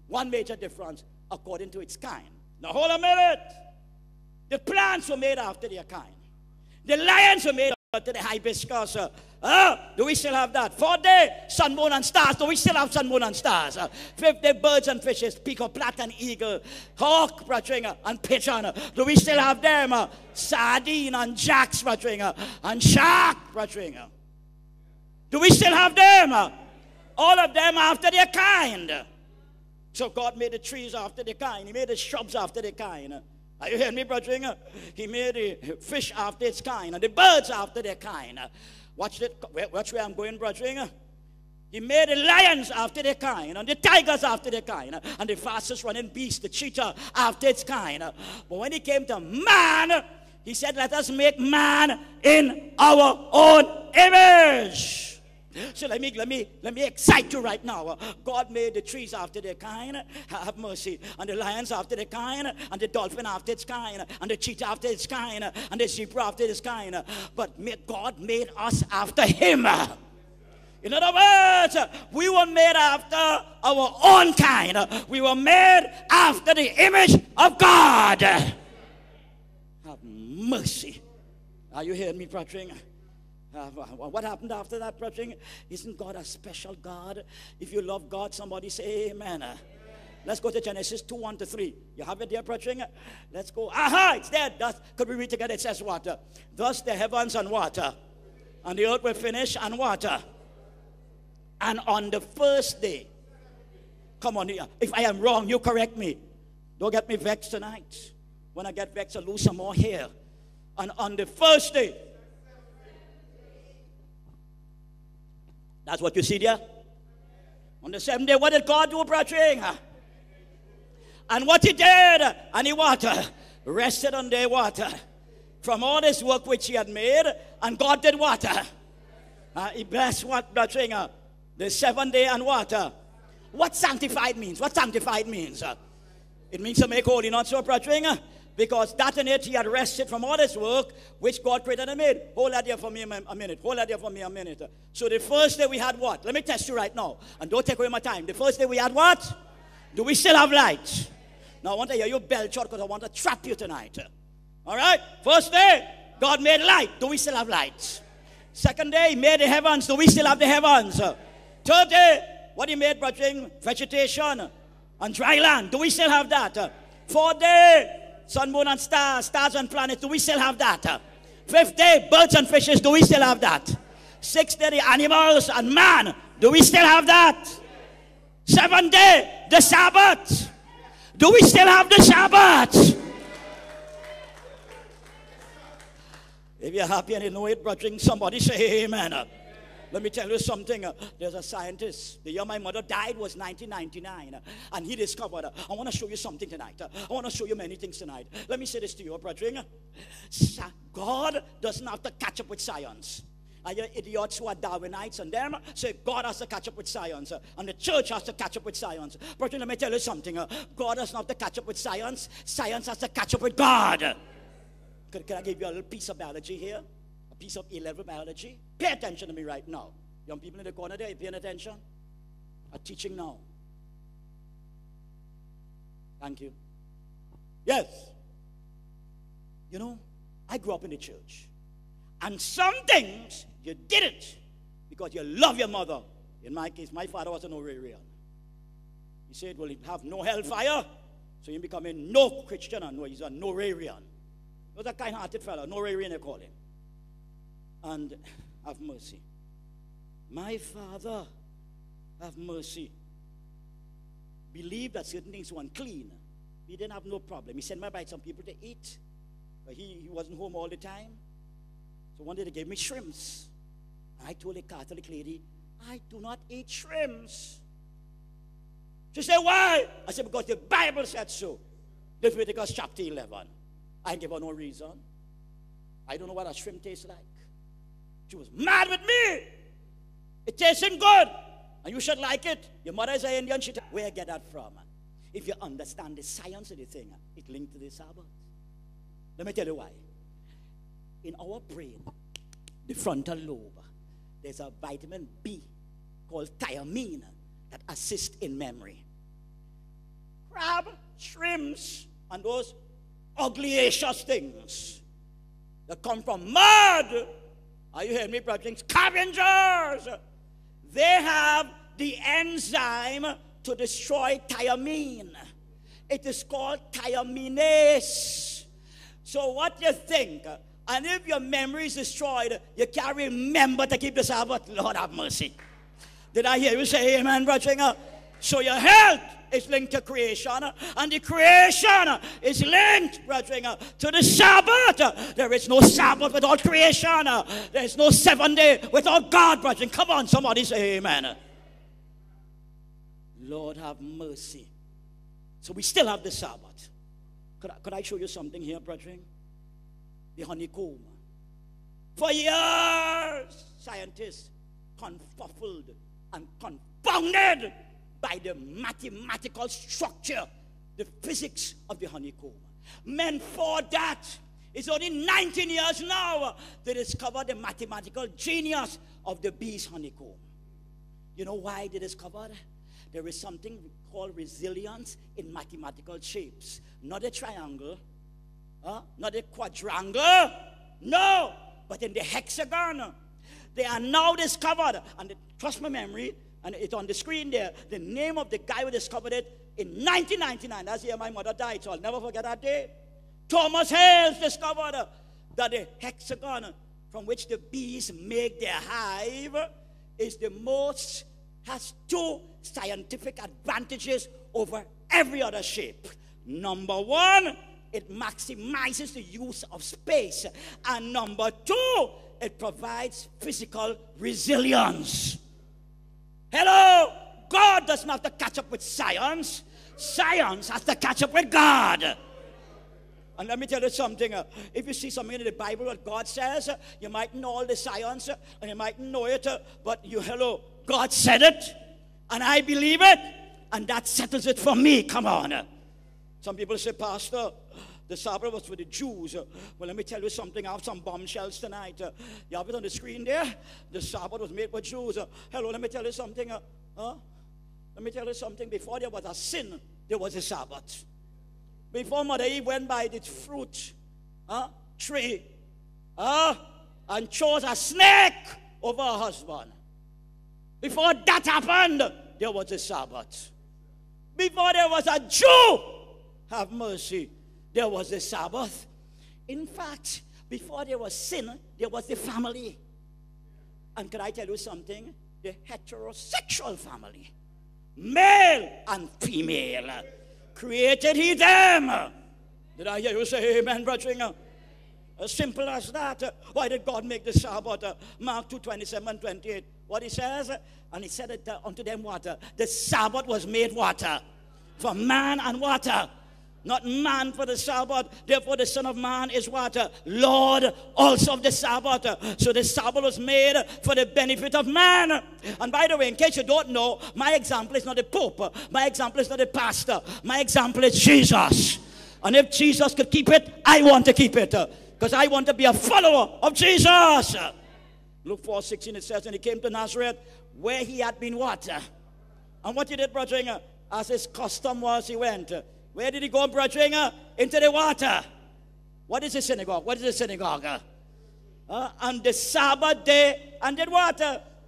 One major difference, according to its kind. Now hold a minute. The plants were made after their kind. The lions were made after the hibiscus. Uh, uh, do we still have that? Fourth day, sun, moon, and stars. Do we still have sun, moon, and stars? Uh, fifth day, birds and fishes. Peacock, plat, and eagle. Hawk, brethren, and pigeon. Do we still have them? Uh, sardine and jacks, brethren, uh, and shark, brethren. Uh, do we still have them? Uh, all of them after their kind. So God made the trees after their kind. He made the shrubs after their kind. Uh, Are you hearing me, brethren? He made the fish after its kind, and the birds after their kind. Watch it. Watch where I'm going, brethren. He made the lions after their kind, and the tigers after their kind, and the fastest running beast, the cheetah, after its kind. But when he came to man, he said, let us make man in our own image. So let me let me let me excite you right now. God made the trees after their kind, have mercy, and the lions after their kind, and the dolphin after its kind, and the cheetah after its kind, and the zebra after its kind. But God made us after Him. In other words, we were made after our own kind. We were made after the image of God. Have mercy. Are you hearing me, brethren? Uh, what happened after that, brethren? Isn't God a special God? If you love God, somebody say amen. Amen. Let's go to Genesis two, one to three. You have it there, brethren? Let's go. Aha, it's there. Thus, could we read together? It says what? Thus the heavens and water, and the earth were finished and water. And on the first day, come on here. If I am wrong, you correct me. Don't get me vexed tonight. When I get vexed, I lose some more hair. And on the first day, that's what you see there. On the seventh day, what did God do, brethren? And what He did, and He water, rested on the water from all His work which He had made, and God did water. Uh, he blessed what, brethren? Uh, the seventh day and water. What sanctified means? What sanctified means? Uh, it means to make holy, not so, brethren? Uh, Because that in it He had rested from all His work which God created and made. Hold that there for me a minute. Hold that there for me a minute. So the first day we had what? Let me test you right now. And don't take away my time. The first day we had what? Do we still have light? Now I want to hear you bell short because I want to trap you tonight. All right? First day, God made light. Do we still have light? Second day, He made the heavens. Do we still have the heavens? Third day, what He made, brethren? Vegetation and dry land. Do we still have that? Fourth day, sun, moon, and stars, stars and planets. Do we still have that? Fifth day, birds and fishes. Do we still have that? Sixth day, the animals and man. Do we still have that? Seventh day, the Sabbath. Do we still have the Sabbath? If you're happy and you know it, brethren, somebody say amen. Let me tell you something. Uh, there's a scientist. The year my mother died was nineteen ninety-nine. Uh, and he discovered, uh, I want to show you something tonight. Uh, I want to show you many things tonight. Let me say this to you, brethren. God doesn't have to catch up with science. Are you idiots who are Darwinites and them? Say God has to catch up with science. Uh, and the church has to catch up with science. Brethren, let me tell you something. Uh, God doesn't have to catch up with science. Science has to catch up with God. Can, can I give you a little piece of biology here? Piece of A-level biology. Pay attention to me right now. Young people in the corner there, you paying attention? I'm teaching now. Thank you. Yes. You know, I grew up in the church. And some things you did it because you love your mother. In my case, my father was an Norarian. He said, well, he have no hellfire, so he become a no Christian. And no, he's a Norarian. He was a kind-hearted fellow. Norarian, they call him. And have mercy. My father, have mercy, believed that certain things were unclean. He didn't have no problem. He sent me by some people to eat. But he, he wasn't home all the time. So one day they gave me shrimps. I told a Catholic lady, I do not eat shrimps. She said, why? I said, because the Bible said so. Leviticus chapter eleven. I didn't give her no reason. I don't know what a shrimp tastes like. She was mad with me. It tasting good. And you should like it. Your mother is an Indian. She where you get that from? If you understand the science of the thing, it linked to the Sabbath. Let me tell you why. In our brain, the frontal lobe, there's a vitamin B called thiamine that assists in memory. crab, shrimps, and those ugliacious things that come from mud. Are you hearing me, brothers? Scavengers. They have the enzyme to destroy thiamine. It is called thiaminase. So what you think? And if your memory is destroyed, you can't remember to keep the Sabbath. Lord have mercy. Did I hear you say amen, brother? So your health is linked to creation, and the creation is linked, brother, to the Sabbath. There is no Sabbath without creation. There is no seven day without God, brother. Come on, somebody say amen. Lord have mercy. So we still have the Sabbath. Could I, could I show you something here, brethren? The honeycomb. For years, scientists confuffled and confounded by the mathematical structure, the physics of the honeycomb. Men thought that. It's only nineteen years now they discovered the mathematical genius of the bee's honeycomb. You know why they discovered? There is something called resilience in mathematical shapes. Not a triangle, huh? Not a quadrangle, no, but in the hexagon. They are now discovered, and trust my memory, and it's on the screen there, the name of the guy who discovered it in nineteen ninety-nine. That's the year my mother died, so I'll never forget that day. Thomas Hales discovered that the hexagon from which the bees make their hive is the most, has two scientific advantages over every other shape. Number one, it maximizes the use of space. And number two, it provides physical resilience. Hello? God doesn't have to catch up with science. Science has to catch up with God. And let me tell you something. Uh, if you see something in the Bible what God says, uh, you might know all the science, uh, and you might know it, uh, but you, hello, God said it, and I believe it, and that settles it for me. Come on. Uh, some people say, Pastor, the Sabbath was for the Jews. Uh, well, let me tell you something. I have some bombshells tonight. Uh, you have it on the screen there. The Sabbath was made for Jews. Uh, hello, let me tell you something. Uh, huh? Let me tell you something. Before there was a sin, there was a Sabbath. Before Mother Eve went by the fruit uh, tree uh, and chose a snake over her husband. Before that happened, there was a Sabbath. Before there was a Jew, have mercy, there was a Sabbath. In fact, before there was sin, there was the family. And can I tell you something? The heterosexual family, male and female, created he them. Did I hear you say amen, brother? As simple as that. Why did God make the Sabbath? Mark two, twenty-seven and twenty-eight. What he says, and he said it unto them what? The Sabbath was made what? For man and what? Not man for the Sabbath. Therefore the Son of Man is what? Lord also of the Sabbath. So the Sabbath was made for the benefit of man. And by the way, in case you don't know, my example is not the Pope. My example is not the pastor. My example is Jesus. And if Jesus could keep it, I want to keep it. Because I want to be a follower of Jesus. Luke four sixteen, it says, and he came to Nazareth, where he had been what? And what he did, brother, as his custom was, he went. Where did he go, brother? Into the water. What is the synagogue? What is the synagogue? Uh, on the Sabbath day, and did what?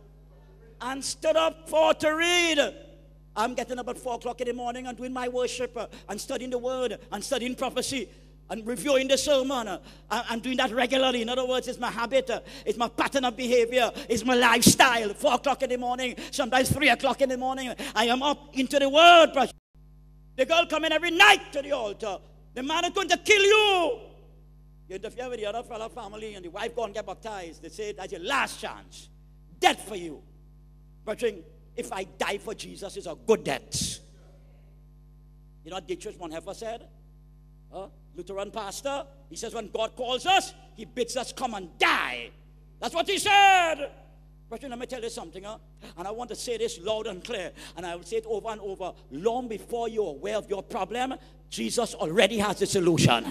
And stood up for to read. I'm getting up at four o'clock in the morning and doing my worship uh, and studying the word and studying prophecy and reviewing the sermon. Uh, I'm doing that regularly. In other words, it's my habit. Uh, it's my pattern of behavior. It's my lifestyle. Four o'clock in the morning, sometimes three o'clock in the morning, I am up into the word, brother. The girl coming every night to the altar. The man is going to kill you. You interfere with the other fellow family and the wife go and get baptized. They say that's your last chance. Death for you. Brother, if I die for Jesus, it's a good death. You know what Dietrich Bonhoeffer said? Uh, Lutheran pastor. He says when God calls us, he bids us come and die. That's what he said. Brethren, let me tell you something, huh? And I want to say this loud and clear, and I will say it over and over. Long before you're aware of your problem, Jesus already has the solution.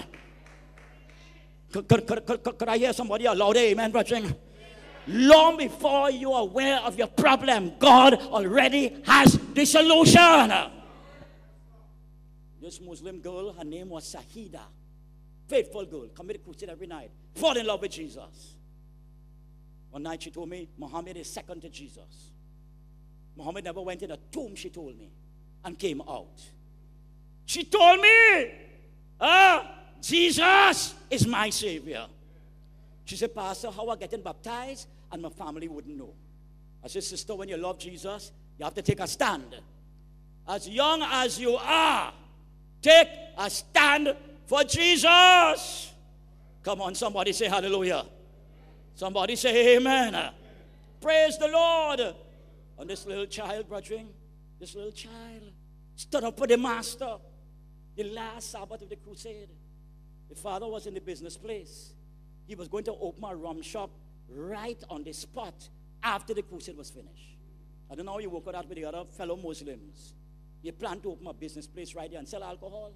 Could, could, could, could, could I hear somebody a loud amen, brethren? Long before you're aware of your problem, God already has the solution. this Muslim girl, her name was Sahida. Faithful girl, come to the crusade every night. Fall in love with Jesus. One night she told me, Muhammad is second to Jesus. Muhammad never went in a tomb, she told me, and came out. She told me, ah, Jesus is my Savior. She said, Pastor, how am I getting baptized? And my family wouldn't know. I said, sister, when you love Jesus, you have to take a stand. As young as you are, take a stand for Jesus. Come on, somebody say hallelujah. Somebody say amen. Praise the Lord. And this little child, brethren, this little child stood up for the master. The last Sabbath of the crusade. The father was in the business place. He was going to open a rum shop right on the spot after the crusade was finished. I don't know how you work out with the other fellow Muslims. You plan to open a business place right there and sell alcohol.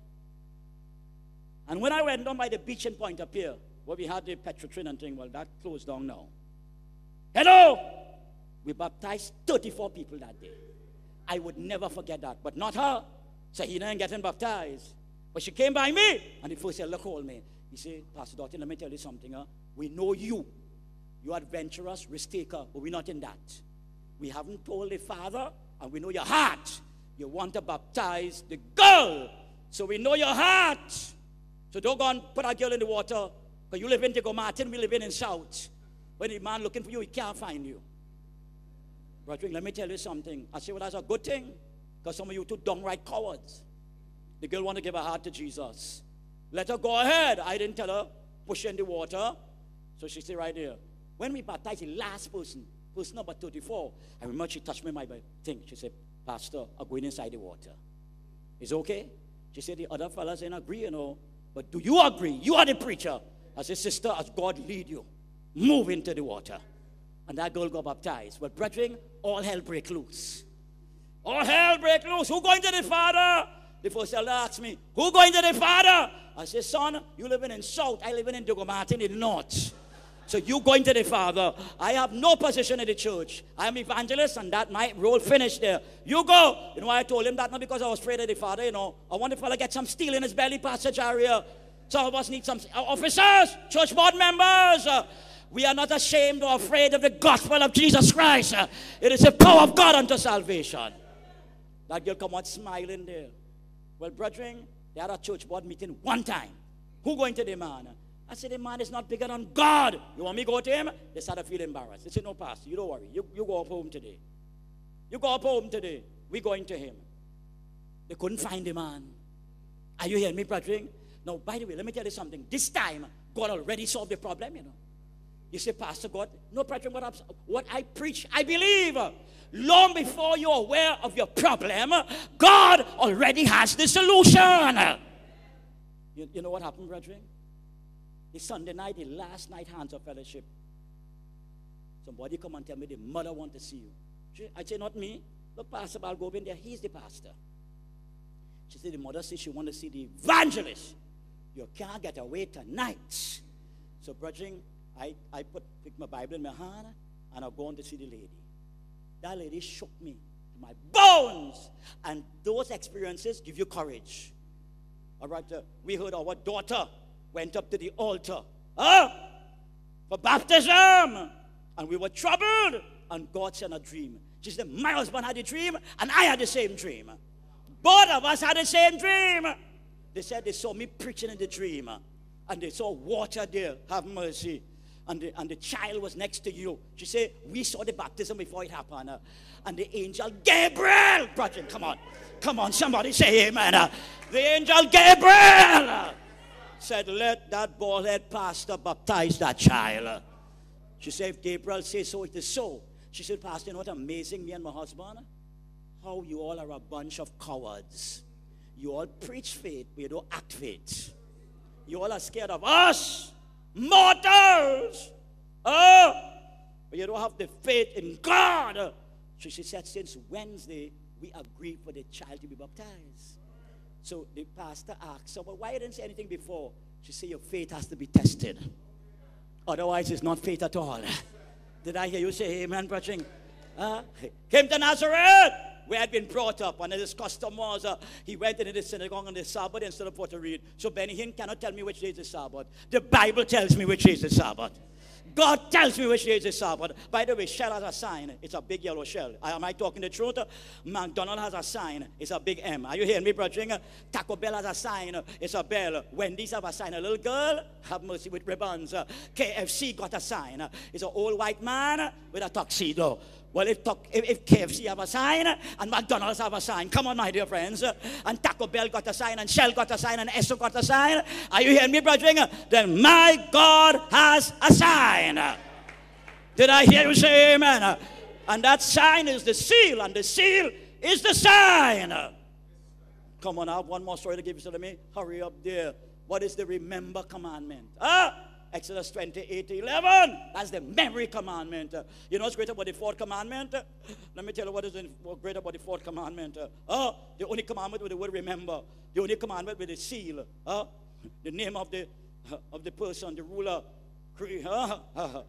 And when I went down by the beach in Point Up-Pier, where we had the Petrotrin and thing, well, that closed down now. Hello! We baptized thirty-four people that day. I would never forget that. But not her. So he didn't get baptized. But she came by me, and the first elder called me. He said, Pastor Doctor, let me tell you something. Huh? We know you. You're adventurous, risk taker, but we're not in that. We haven't told the father, and we know your heart. You want to baptize the girl. So we know your heart. So don't go and put a girl in the water. Because you live in Diego Martin, we live in in South. When the man looking for you, he can't find you. Brethren, let me tell you something. I say, well, that's a good thing. Because some of you two downright cowards. The girl want to give her heart to Jesus. Let her go ahead. I didn't tell her, push her in the water. So she said right there. When we baptized the last person, person number thirty-four, I remember she touched me in my thing. She said, Pastor, I'm going inside the water. Is it okay? She said, the other fellas didn't agree, you know. But do you agree? You are the preacher. I said, sister, as God lead you, move into the water. And that girl got baptized. But brethren, all hell break loose. All hell break loose. Who going to the Father? The first elder asked me, who going to the Father? I said, son, you living in South. I live in Diego Martin in North. So you going to the Father. I have no position in the church. I am evangelist, and that my role finished there. You go. You know why I told him that? Not because I was afraid of the Father, you know. I want the fellow to get some steel in his belly, Pastor Jaria. Some of us need some uh, officers, church board members. Uh, we are not ashamed or afraid of the gospel of Jesus Christ. Uh, it is the power of God unto salvation. That girl come out smiling there. Well, brethren, they had a church board meeting one time. Who going to the man? I said, the man is not bigger than God. You want me to go to him? They started feeling embarrassed. They said, no, Pastor, you don't worry. You, you go up home today. You go up home today. We're going to him. They couldn't find the man. Are you hearing me, brethren? Now, by the way, let me tell you something. This time, God already solved the problem, you know. You say, Pastor, God, no, brethren, what, what I preach, I believe. Long before you're aware of your problem, God already has the solution. You, you know what happened, brethren? The Sunday night, the last night hands of fellowship. Somebody come and tell me the mother want to see you. She, I say, not me. Look, Pastor, I'll go in there. He's the pastor. She said, the mother says she want to see the evangelist. You can't get away tonight. So, brethren, I, I put pick my Bible in my hand, and I'm going to see the lady. That lady shook me to my bones. And those experiences give you courage. All right, uh, we heard our daughter went up to the altar huh, for baptism. And we were troubled. And God sent a dream. She said, my husband had a dream, and I had the same dream. Both of us had the same dream. They said they saw me preaching in the dream. And they saw water there. Have mercy. And the, and the child was next to you. She said, we saw the baptism before it happened. And the angel Gabriel, brethren, come on. Come on, somebody say amen. The angel Gabriel said, let that bald-head pastor baptize that child. She said, if Gabriel says so, it is so. She said, Pastor, you know what amazing, me and my husband? How you all are a bunch of cowards. You all preach faith, but you don't act faith. You all are scared of us, mortals. Oh, but you don't have the faith in God. So she said, since Wednesday, we agreed for the child to be baptized. So the pastor asked her, well, why you didn't say anything before? She said, your faith has to be tested. Otherwise, it's not faith at all. Did I hear you say amen, brethren? Uh, came to Nazareth. where I'd been brought up, and his custom was, uh, he went into the synagogue on the Sabbath instead of what to read. So Benny Hinn cannot tell me which day is the Sabbath. The Bible tells me which day is the Sabbath. God tells me which day is the Sabbath. By the way, shell has a sign. It's a big yellow shell. Am I talking the truth? McDonald's has a sign. It's a big M. Are you hearing me, brother? Taco Bell has a sign. It's a bell. Wendy's have a sign. A little girl, have mercy, with ribbons. K F C got a sign. It's an old white man with a tuxedo. Well, if, if, if K F C have a sign and McDonald's have a sign, come on, my dear friends, and Taco Bell got a sign and Shell got a sign and Esso got a sign, are you hearing me, brother? Then my God has a sign. Did I hear you say amen? And that sign is the seal, and the seal is the sign. Come on, I have one more story to give you to me. Hurry up there. What is the remember commandment? Ah! Exodus twenty-eight eleven. That's the memory commandment. Uh, you know what's great about the fourth commandment? Uh, let me tell you what is great about the fourth commandment. Uh, oh, the only commandment with the word remember. The only commandment with the seal. Uh, the name of the uh, of the person, the ruler, cre- uh, uh,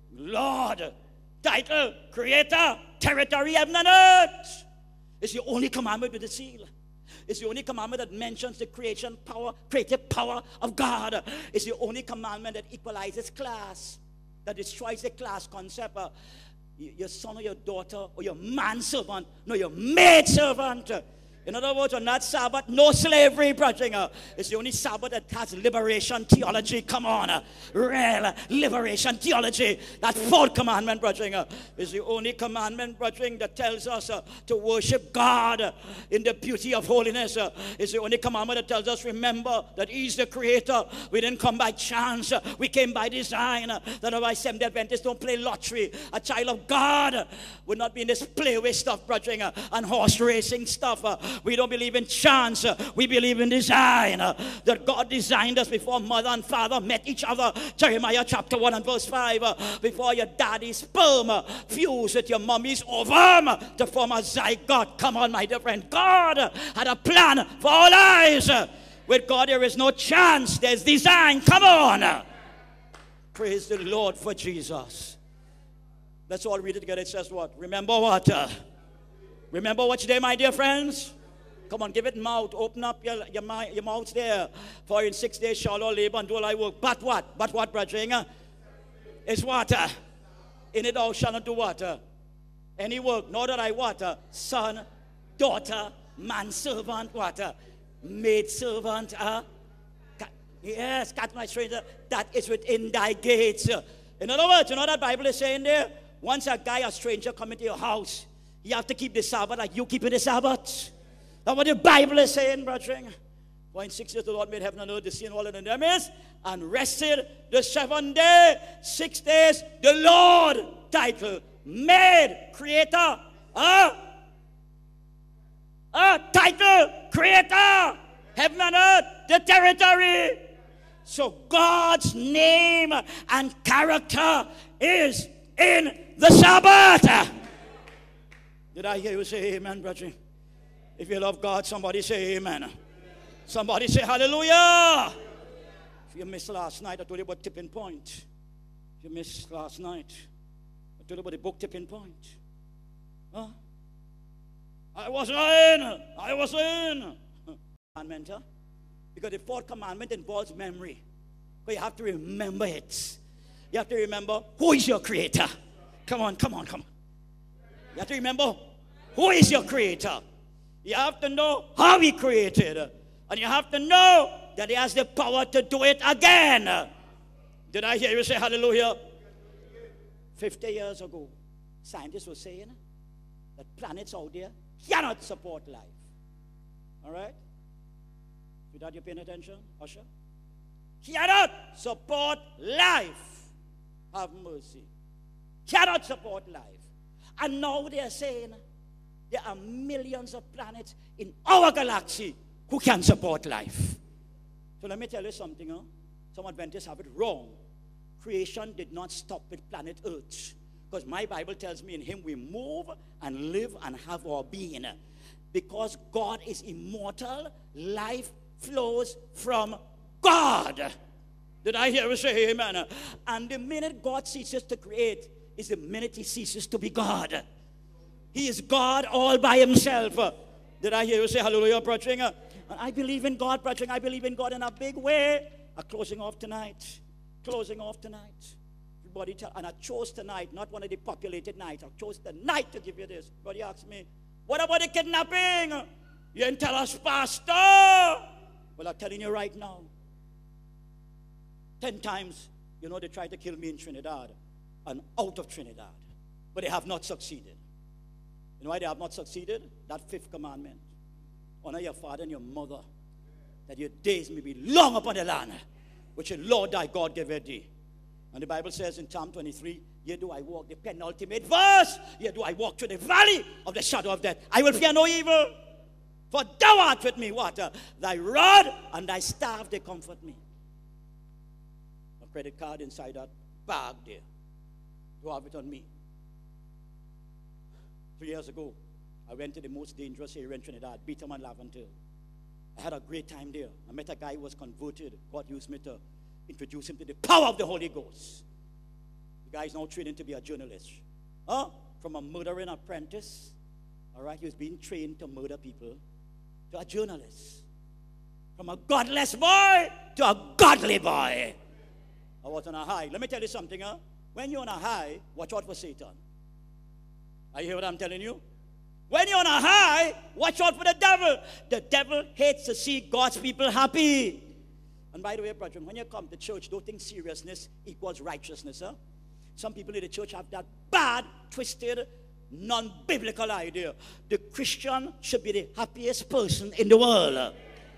Lord, title, creator, territory, heaven and earth. It's the only commandment with the seal. It's the only commandment that mentions the creation power, creative power of God. It's the only commandment that equalizes class, that destroys the class concept. Uh, your son or your daughter or your manservant, no, your maidservant. In other words, on that Sabbath, no slavery, brother. It's the only Sabbath that has liberation theology. Come on. Real liberation theology. That fourth commandment, brother, is the only commandment, brother, that tells us uh, to worship God in the beauty of holiness. Uh, it's the only commandment that tells us, remember, that He's the creator. We didn't come by chance. Uh, we came by design. Uh, that's why Seventh-day Adventists don't play lottery. A child of God would not be in this playway stuff, brother, uh, and horse racing stuff. Uh, We don't believe in chance. We believe in design. That God designed us before mother and father met each other. Jeremiah chapter one and verse five. Before your daddy's sperm fused with your mommy's ovum to form a zygote. Come on, my dear friend. God had a plan for our lives. With God there is no chance. There's design. Come on. Praise the Lord for Jesus. Let's all read it together. It says what? Remember what? Remember which day, my dear friends? Come on, give it mouth. Open up your, your, your mouth there. For in six days shall all labor and do all I work. But what? But what, brother? It's what? Uh, in it all shall not do what? Uh, any work. Nor that I what? Uh, son, daughter, manservant, what? Uh, maidservant. Uh, ca- yes, cat my stranger. That is within thy gates. Uh, in other words, you know what that Bible is saying there? Once a guy, a stranger, come into your house, you have to keep the Sabbath like you keep the Sabbath. That's what the Bible is saying, brethren. For in six days the Lord made heaven and earth, the sea and all that in them is, and rested the seventh day. Six days, the Lord, title, made, creator, uh, uh, title, creator, heaven and earth, the territory. So God's name and character is in the Sabbath. Did I hear you say amen, brethren? If you love God, somebody say amen. Somebody say hallelujah. If you missed last night, I told you about tipping point. If you missed last night, I told you about the book Tipping Point. Huh? I was in. I was in. Commandment, huh? Because the fourth commandment involves memory. But you have to remember it. You have to remember who is your creator. Come on, come on, come on. You have to remember who is your creator. You have to know how He created. And you have to know that He has the power to do it again. Did I hear you say hallelujah? fifty years ago, scientists were saying that planets out there cannot support life. All right? Without you paying attention, Usher? Cannot support life. Have mercy. Cannot support life. And now they are saying there are millions of planets in our galaxy who can support life. So let me tell you something. Huh? Some Adventists have it wrong. Creation did not stop with planet Earth. Because my Bible tells me in Him we move and live and have our being. Because God is immortal, life flows from God. Did I hear you say amen? And the minute God ceases to create is the minute He ceases to be God. He is God all by himself. Uh, Did I hear you say hallelujah, brethren? Uh, And I believe in God, brethren. I believe in God in a big way. I'm closing off tonight. Closing off tonight. Everybody tell, and I chose tonight, not one of the populated nights. I chose tonight to give you this. Everybody asks me, what about the kidnapping? You didn't tell us, Pastor. Well, I'm telling you right now. Ten times, you know, they tried to kill me in Trinidad and out of Trinidad. But they have not succeeded. You know why they have not succeeded? That fifth commandment. Honor your father and your mother, that your days may be long upon the land, which the Lord thy God giveth thee. And the Bible says in Psalm twenty-three, yea, do I walk, the penultimate verse, yea, do I walk through the valley of the shadow of death, I will fear no evil. For thou art with me, what? Uh, thy rod and thy staff, they comfort me. A credit card inside that bag there. You have it on me. Three years ago, I went to the most dangerous area in Trinidad, Beetham and Laventille. I had a great time there. I met a guy who was converted. God used me to introduce him to the power of the Holy Ghost. The guy is now training to be a journalist. Huh? From a murdering apprentice, all right, he was being trained to murder people, to a journalist. From a godless boy to a godly boy. I was on a high. Let me tell you something, huh? When you're on a high, watch out for Satan. Are you hear what I'm telling you? When you're on a high, watch out for the devil. The devil hates to see God's people happy. And by the way, brethren, when you come to church, don't think seriousness equals righteousness. Huh? Some people in the church have that bad, twisted, non-biblical idea. The Christian should be the happiest person in the world.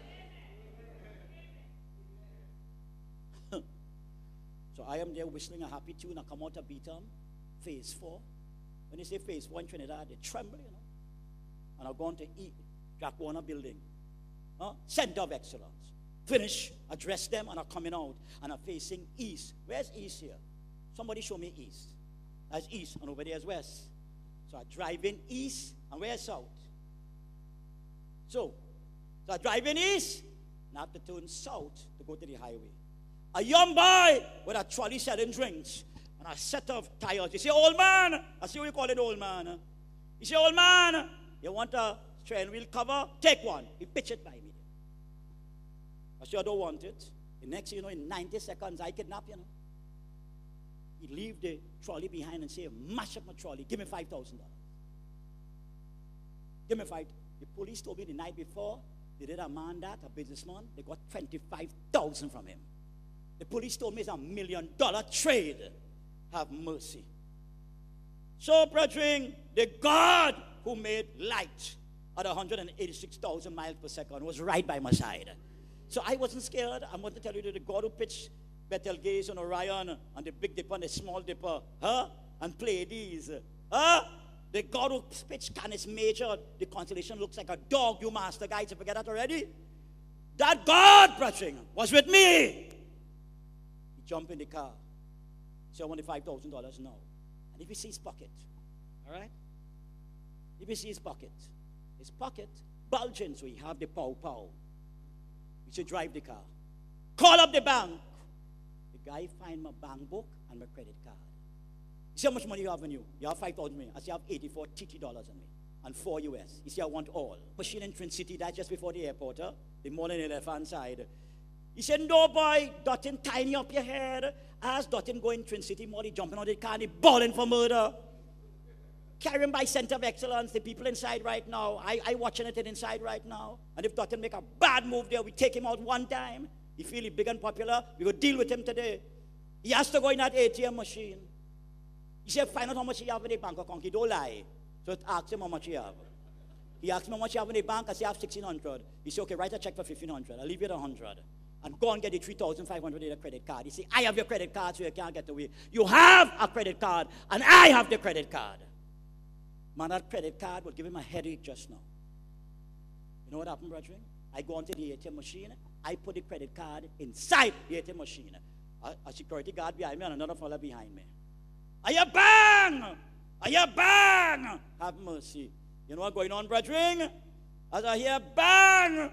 So I am there whistling a happy tune. I come out of Beetham, phase four. When they say phase four in Trinidad, they tremble, you know. And I'm going to eat Jack Warner building. Huh? Center of excellence. Finish, address them, and I'm coming out. And I'm facing east. Where's east here? Somebody show me east. That's east, and over there is west. So I drive in east, and where's south? So, so I drive in east, and I have to turn south to go to the highway. A young boy with a trolley selling drinks, and a set of tires. You say, old man. I see what you call it, old man. You say, old man, you want a steering wheel cover? Take one. He pitched it by me. I said, I don't want it. The next thing you know, in ninety seconds, I kidnap you know. He leave the trolley behind and say, mash up my trolley. Give me five thousand dollars. Give me five. The police told me the night before, they did a man that, a businessman, they got twenty-five thousand dollars from him. The police told me it's a million dollar trade. Have mercy. So, brethren, the God who made light at one hundred eighty-six thousand miles per second was right by my side. So I wasn't scared. I'm going to tell you that the God who pitched Betelgeuse and Orion and the Big Dipper and the Small Dipper, huh? And Pleiades, huh? The God who pitched Canis Major, the constellation looks like a dog, you master guys. You forget that already? That God, brethren, was with me. He jumped in the car. He said, I want the five thousand dollars now. And if you see his pocket, all right? If you see his pocket, his pocket bulging, so he have the pow-pow. He should drive the car. Call up the bank. The guy find my bank book and my credit card. He said, how much money you have on you? You have five thousand dollars. I said, I have eighty-four T T dollars on me. And four U S. He said, I want all. Machine in Twin City, that's just before the airport, huh? The mall on the left-hand side. He said, no, boy, Dottin, tiny up your head. As Dottin go in Twin City Mall, he jumping on the car and he balling for murder. Carrying by Center of Excellence, the people inside right now. I, I watching it inside right now. And if Dottin make a bad move there, we take him out one time. He feel he big and popular. We go deal with him today. He has to go in that A T M machine. He said, find out how much he have in the bank account. He don't lie. So ask him how much he have. He asked me how much he have in the bank. I said, I have sixteen hundred. He said, okay, write a check for fifteen hundred. I'll leave you at one hundred. And go and get the three thousand five hundred in a credit card. He said, I have your credit card, so you can't get away. You have a credit card, and I have the credit card. Man, that credit card would give him a headache just now. You know what happened, brethren? I go onto the A T M machine. I put the credit card inside the A T M machine. A, a security guard behind me and another fellow behind me. Are you bang? Are you bang? Have mercy. You know what's going on, brethren? As I hear bang,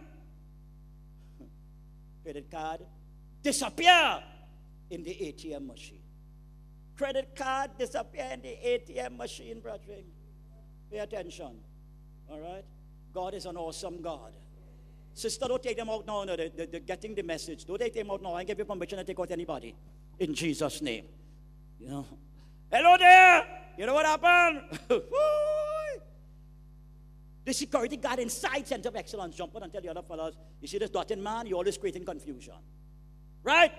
credit card disappear in the A T M machine. Credit card disappear in the A T M machine, brethren. Pay attention. All right? God is an awesome God. Sister, don't take them out now. No, they, they, they're getting the message. Don't take them out now. I give you permission to take out anybody. In Jesus' name. You know. Hello there. You know what happened? The security guard inside Center of Excellence jumped out and tell the other fellas, you see this dotting man? You're always creating confusion. Right?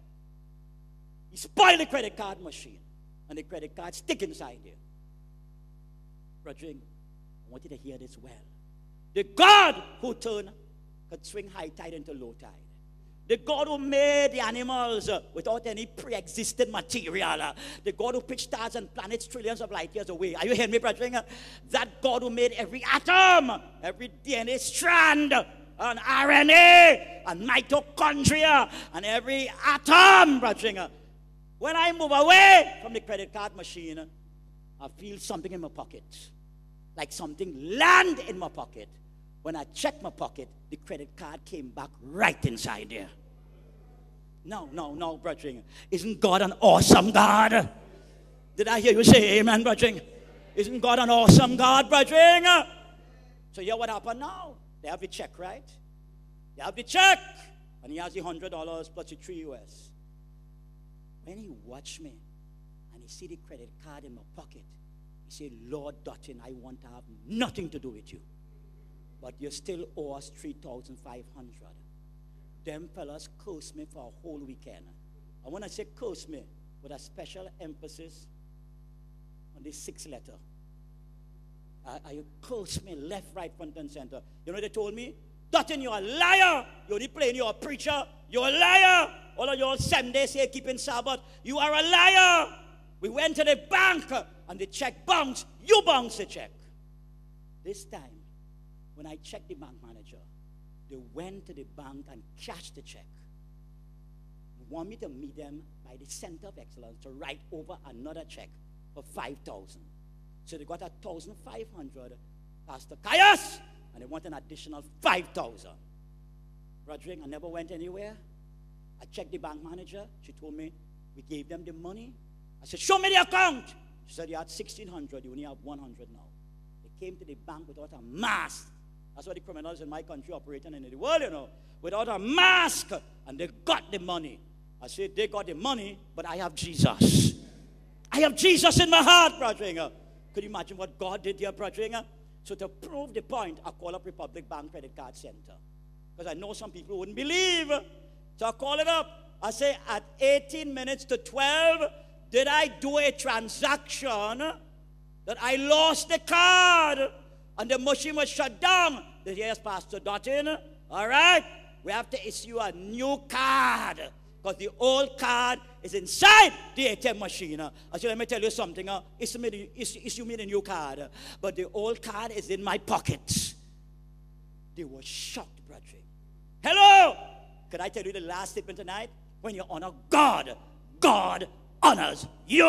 He spoiled the credit card machine. And the credit card stick inside there. Brethren, I want you to hear this well. The God who turned could swing high tide into low tide. The God who made the animals uh, without any pre-existing material. Uh, the God who pitched stars and planets trillions of light years away. Are you hearing me, brethren? Uh, that God who made every atom, every D N A strand, and R N A, and mitochondria, and every atom, brethren. Uh, when I move away from the credit card machine, uh, I feel something in my pocket. Like something land in my pocket. When I checked my pocket, the credit card came back right inside there. No, no, no, brethren. Isn't God an awesome God? Did I hear you say amen, brethren? Isn't God an awesome God, brethren? So hear what happened now. They have the check, right? They have the check. And he has the one hundred dollars plus the three U S. When he watched me and he see the credit card in my pocket, he said, Lord Dutton, I want to have nothing to do with you. But you still owe us three thousand five hundred dollars. Them fellas cursed me for a whole weekend. I want to say curse me with a special emphasis on this sixth letter. I, I cursed me left, right, front, and center. You know what they told me? Dutton, you're a liar. You're only playing, you're a preacher. You're a liar. All of you all seven days here keeping Sabbath. You are a liar. We went to the bank and the check bounced. You bounced the check. This time, when I checked the bank manager, they went to the bank and cashed the check. They want me to meet them by the Center of Excellence to write over another check for five thousand dollars. So they got a one thousand five hundred dollars, Pastor Caius, and they want an additional five thousand dollars. Brethren, I never went anywhere. I checked the bank manager. She told me, we gave them the money. I said, show me the account. She said, you had sixteen hundred dollars, you only have one hundred dollars now. They came to the bank without a mask. That's why the criminals in my country operating in the world, you know, without a mask, and they got the money. I said, they got the money, but I have Jesus. I have Jesus in my heart, brethren. Could you imagine what God did here, brethren? So to prove the point, I call up Republic Bank Credit Card Center. Because I know some people wouldn't believe. So I call it up. I say, at eighteen minutes to twelve, did I do a transaction that I lost the card and the machine was shut down? They say, yes, Pastor Dutton. All right, we have to issue a new card because the old card is inside the A T M machine. I said, let me tell you something. Issue me the, issue me the new card, but the old card is in my pocket. They were shocked, brethren. Hello! Could I tell you the last statement tonight? When you honor God, God honors you.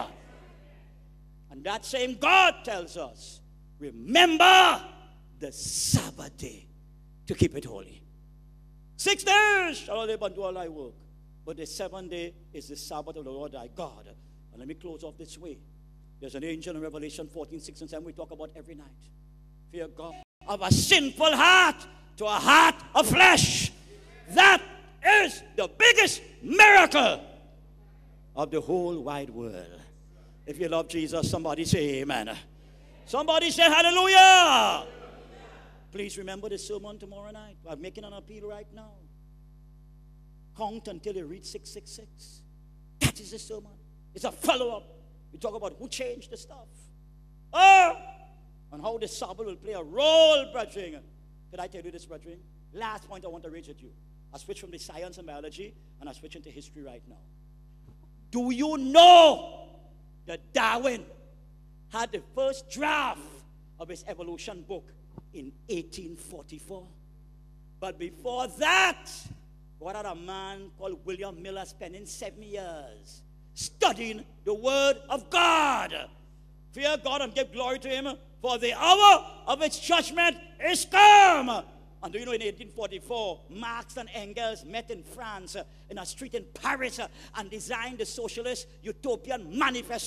And that same God tells us, remember the Sabbath day to keep it holy. Six days shall I live and do all thy work. But the seventh day is the Sabbath of the Lord thy God. And let me close off this way. There's an angel in Revelation fourteen, six and seven we talk about every night. Fear God. Of a sinful heart to a heart of flesh. That is the biggest miracle of the whole wide world. If you love Jesus, somebody say amen. Somebody say hallelujah. Please remember the sermon tomorrow night. I'm making an appeal right now. Count until you reach six six six. That is the sermon. It's a follow-up. We talk about who changed the stuff. Oh! And how the Sabbath will play a role, brethren. Could I tell you this, brethren? Last point I want to raise with you. I switch from the science and biology, and I switch into history right now. Do you know that Darwin had the first draft of his evolution book in eighteen forty-four? But before that, what had a man called William Miller spending seven years studying the Word of God. Fear God and give glory to Him, for the hour of its judgment is come. And do you know in eighteen forty-four, Marx and Engels met in France, uh, in a street in Paris, uh, and designed the Socialist Utopian Manifesto.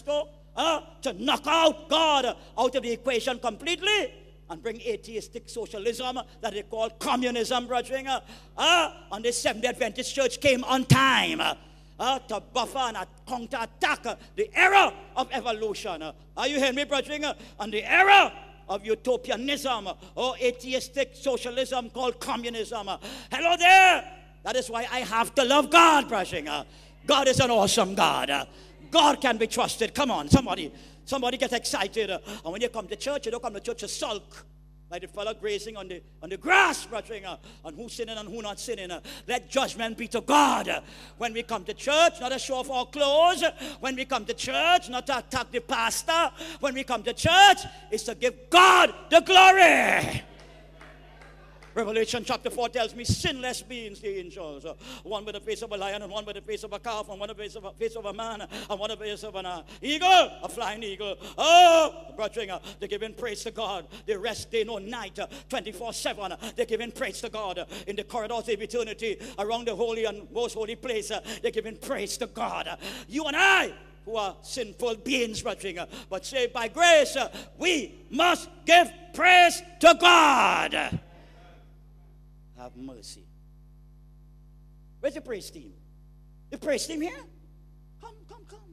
uh, to knock out God out of the equation completely and bring atheistic socialism that they call communism, brethren. Uh, uh, and the Seventh-day Adventist Church came on time uh, uh, to buffer and uh, counter-attack uh, the era of evolution. Uh, are you hearing me, brethren? Uh, and the era of utopianism uh, or atheistic socialism called communism. Uh, hello there. That is why I have to love God, brethren. Uh, God is an awesome God. Uh, God can be trusted. Come on, somebody. Somebody get excited. Uh, and when you come to church, you don't come to church to sulk. Like the fellow grazing on the, on the grass, brethren. Uh, and who's sinning and who not sinning. Uh, let judgment be to God. Uh, when we come to church, not to show off our clothes. When we come to church, not to attack the pastor. When we come to church, it's to give God the glory. Revelation chapter four tells me sinless beings, the angels. Uh, one with the face of a lion, and one with the face of a calf, and one with the face of a, face of a man, and one with the face of an uh, eagle, a flying eagle. Oh, brethren, uh, they're giving praise to God. They rest day no night, uh, twenty-four seven. Uh, they're giving praise to God uh, in the corridors of eternity, around the holy and most holy place. Uh, they're giving praise to God. Uh, you and I, who are sinful beings, brethren, uh, but saved by grace, uh, we must give praise to God. Have mercy. Where's the praise team? The praise team here? Come, come, come.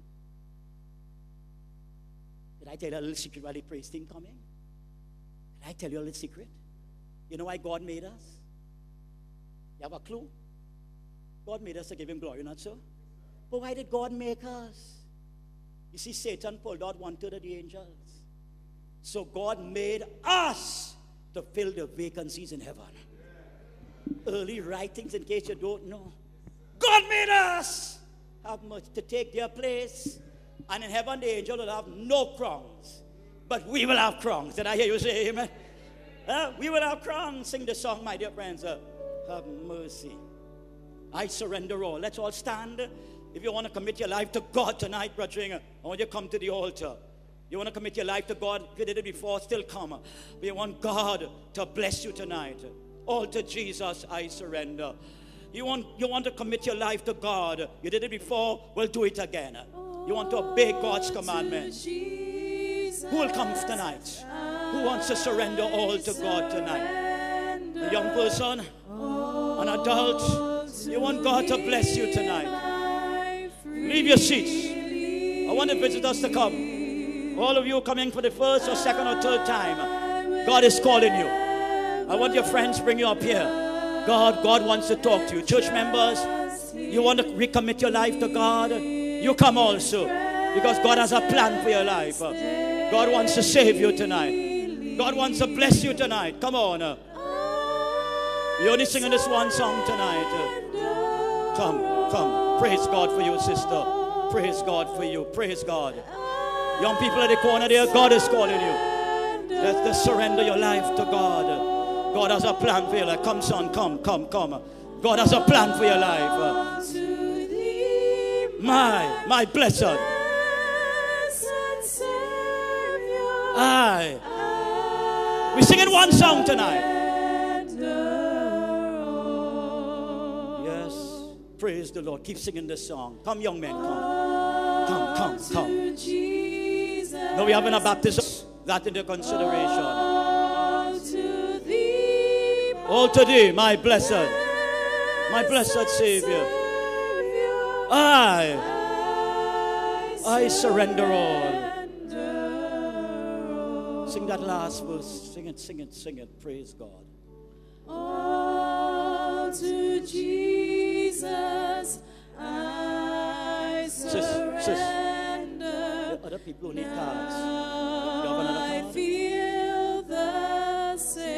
Did I tell you a little secret about the praise team coming? Did I tell you a little secret? You know why God made us? You have a clue? God made us to give him glory, not so? But why did God make us? You see, Satan pulled out one-third of the angels. So God made us to fill the vacancies in heaven. Early writings, in case you don't know. God made us have much to take their place. And in heaven, the angel will have no crowns. But we will have crowns. Did I hear you say amen? Uh, we will have crowns. Sing the song, my dear friends. Uh, have mercy. I surrender all. Let's all stand. If you want to commit your life to God tonight, brethren, I want you to come to the altar. You want to commit your life to God? If you did it before, still come. But you want God to bless you tonight. All to Jesus I surrender. You want, you want to commit your life to God. You did it before, we'll do it again. You want to obey God's commandments. Who will come tonight? Who wants to surrender all to God tonight? A young person? An adult? You want God to bless you tonight. Leave your seats. I want the visitors to come. All of you coming for the first or second or third time. God is calling you. I want your friends to bring you up here. God, God wants to talk to you. Church members, you want to recommit your life to God? You come also. Because God has a plan for your life. God wants to save you tonight. God wants to bless you tonight. Come on. You're only singing this one song tonight. Come, come. Praise God for you, sister. Praise God for you. Praise God. Young people at the corner there, God is calling you. Let's just surrender your life to God. God has a plan for your life. Come, son, come, come, come. God has a plan for your life. My, my blessed. Aye. We're singing one song tonight. Yes. Praise the Lord. Keep singing this song. Come, young men, come. Come, come, come. No, we haven't a baptism. That into consideration. All to thee, my blessed, my blessed Savior. I, I surrender all. Sing that last verse. Sing it, sing it, sing it. Praise God. All to Jesus I surrender. Sis, sis. Other people who need cards. I feel the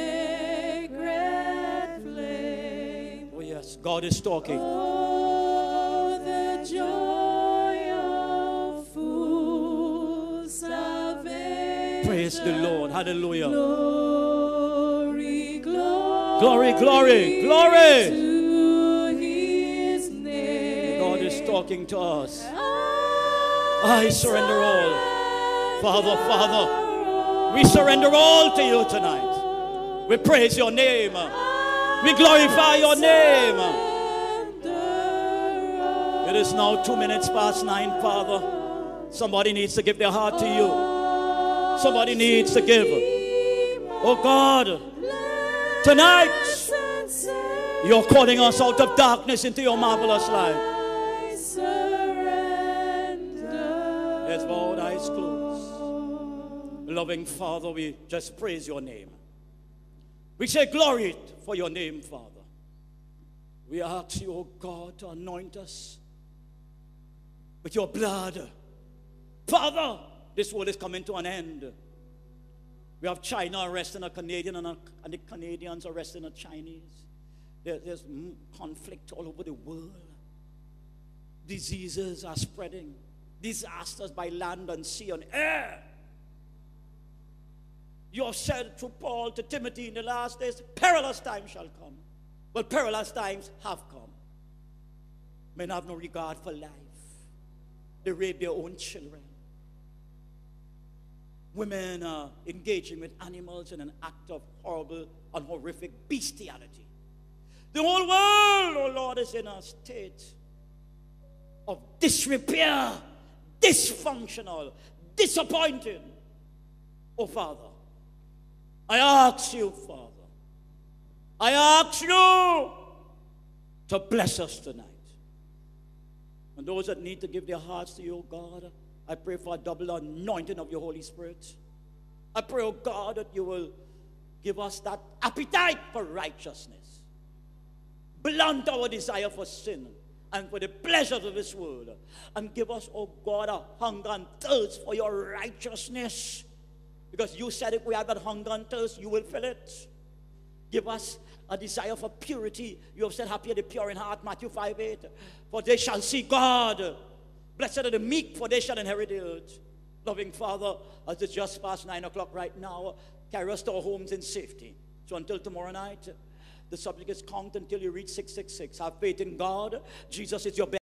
sacred flame. Oh yes, God is talking. Oh, the joy of full salvation. Praise the Lord. Hallelujah. Glory, glory, glory, glory, glory. To his name. God is talking to us. I surrender all. Father, Father, we surrender all to you tonight. We praise your name. We glorify your name. It is now two minutes past nine, Father. Somebody needs to give their heart to you. Somebody needs to give. Oh God, tonight you're calling us out of darkness into your marvelous light. Heads bowed, eyes closed. Loving Father, we just praise your name. We say glory for your name, Father. We ask you, oh God, to anoint us with your blood. Father, this world is coming to an end. We have China arresting a Canadian and, a, and the Canadians arresting a Chinese. There, there's conflict all over the world. Diseases are spreading. Disasters by land and sea and air. You have said through Paul to Timothy in the last days, perilous times shall come. Well, perilous times have come. Men have no regard for life. They rape their own children. Women are engaging with animals in an act of horrible and horrific bestiality. The whole world, oh Lord, is in a state of disrepair, dysfunctional, disappointing. Oh Father, I ask you, Father, I ask you to bless us tonight. And those that need to give their hearts to you, God, I pray for a double anointing of your Holy Spirit. I pray, oh God, that you will give us that appetite for righteousness. Blunt our desire for sin and for the pleasures of this world. And give us, oh God, a hunger and thirst for your righteousness. Because you said if we have that hunger and thirst, you will fill it. Give us a desire for purity. You have said, happy are the pure in heart, Matthew five eight. For they shall see God. Blessed are the meek, for they shall inherit the earth. Loving Father, as it's just past nine o'clock right now, carry us to our homes in safety. So until tomorrow night, the subject is count until you reach six six six. Have faith in God. Jesus is your best.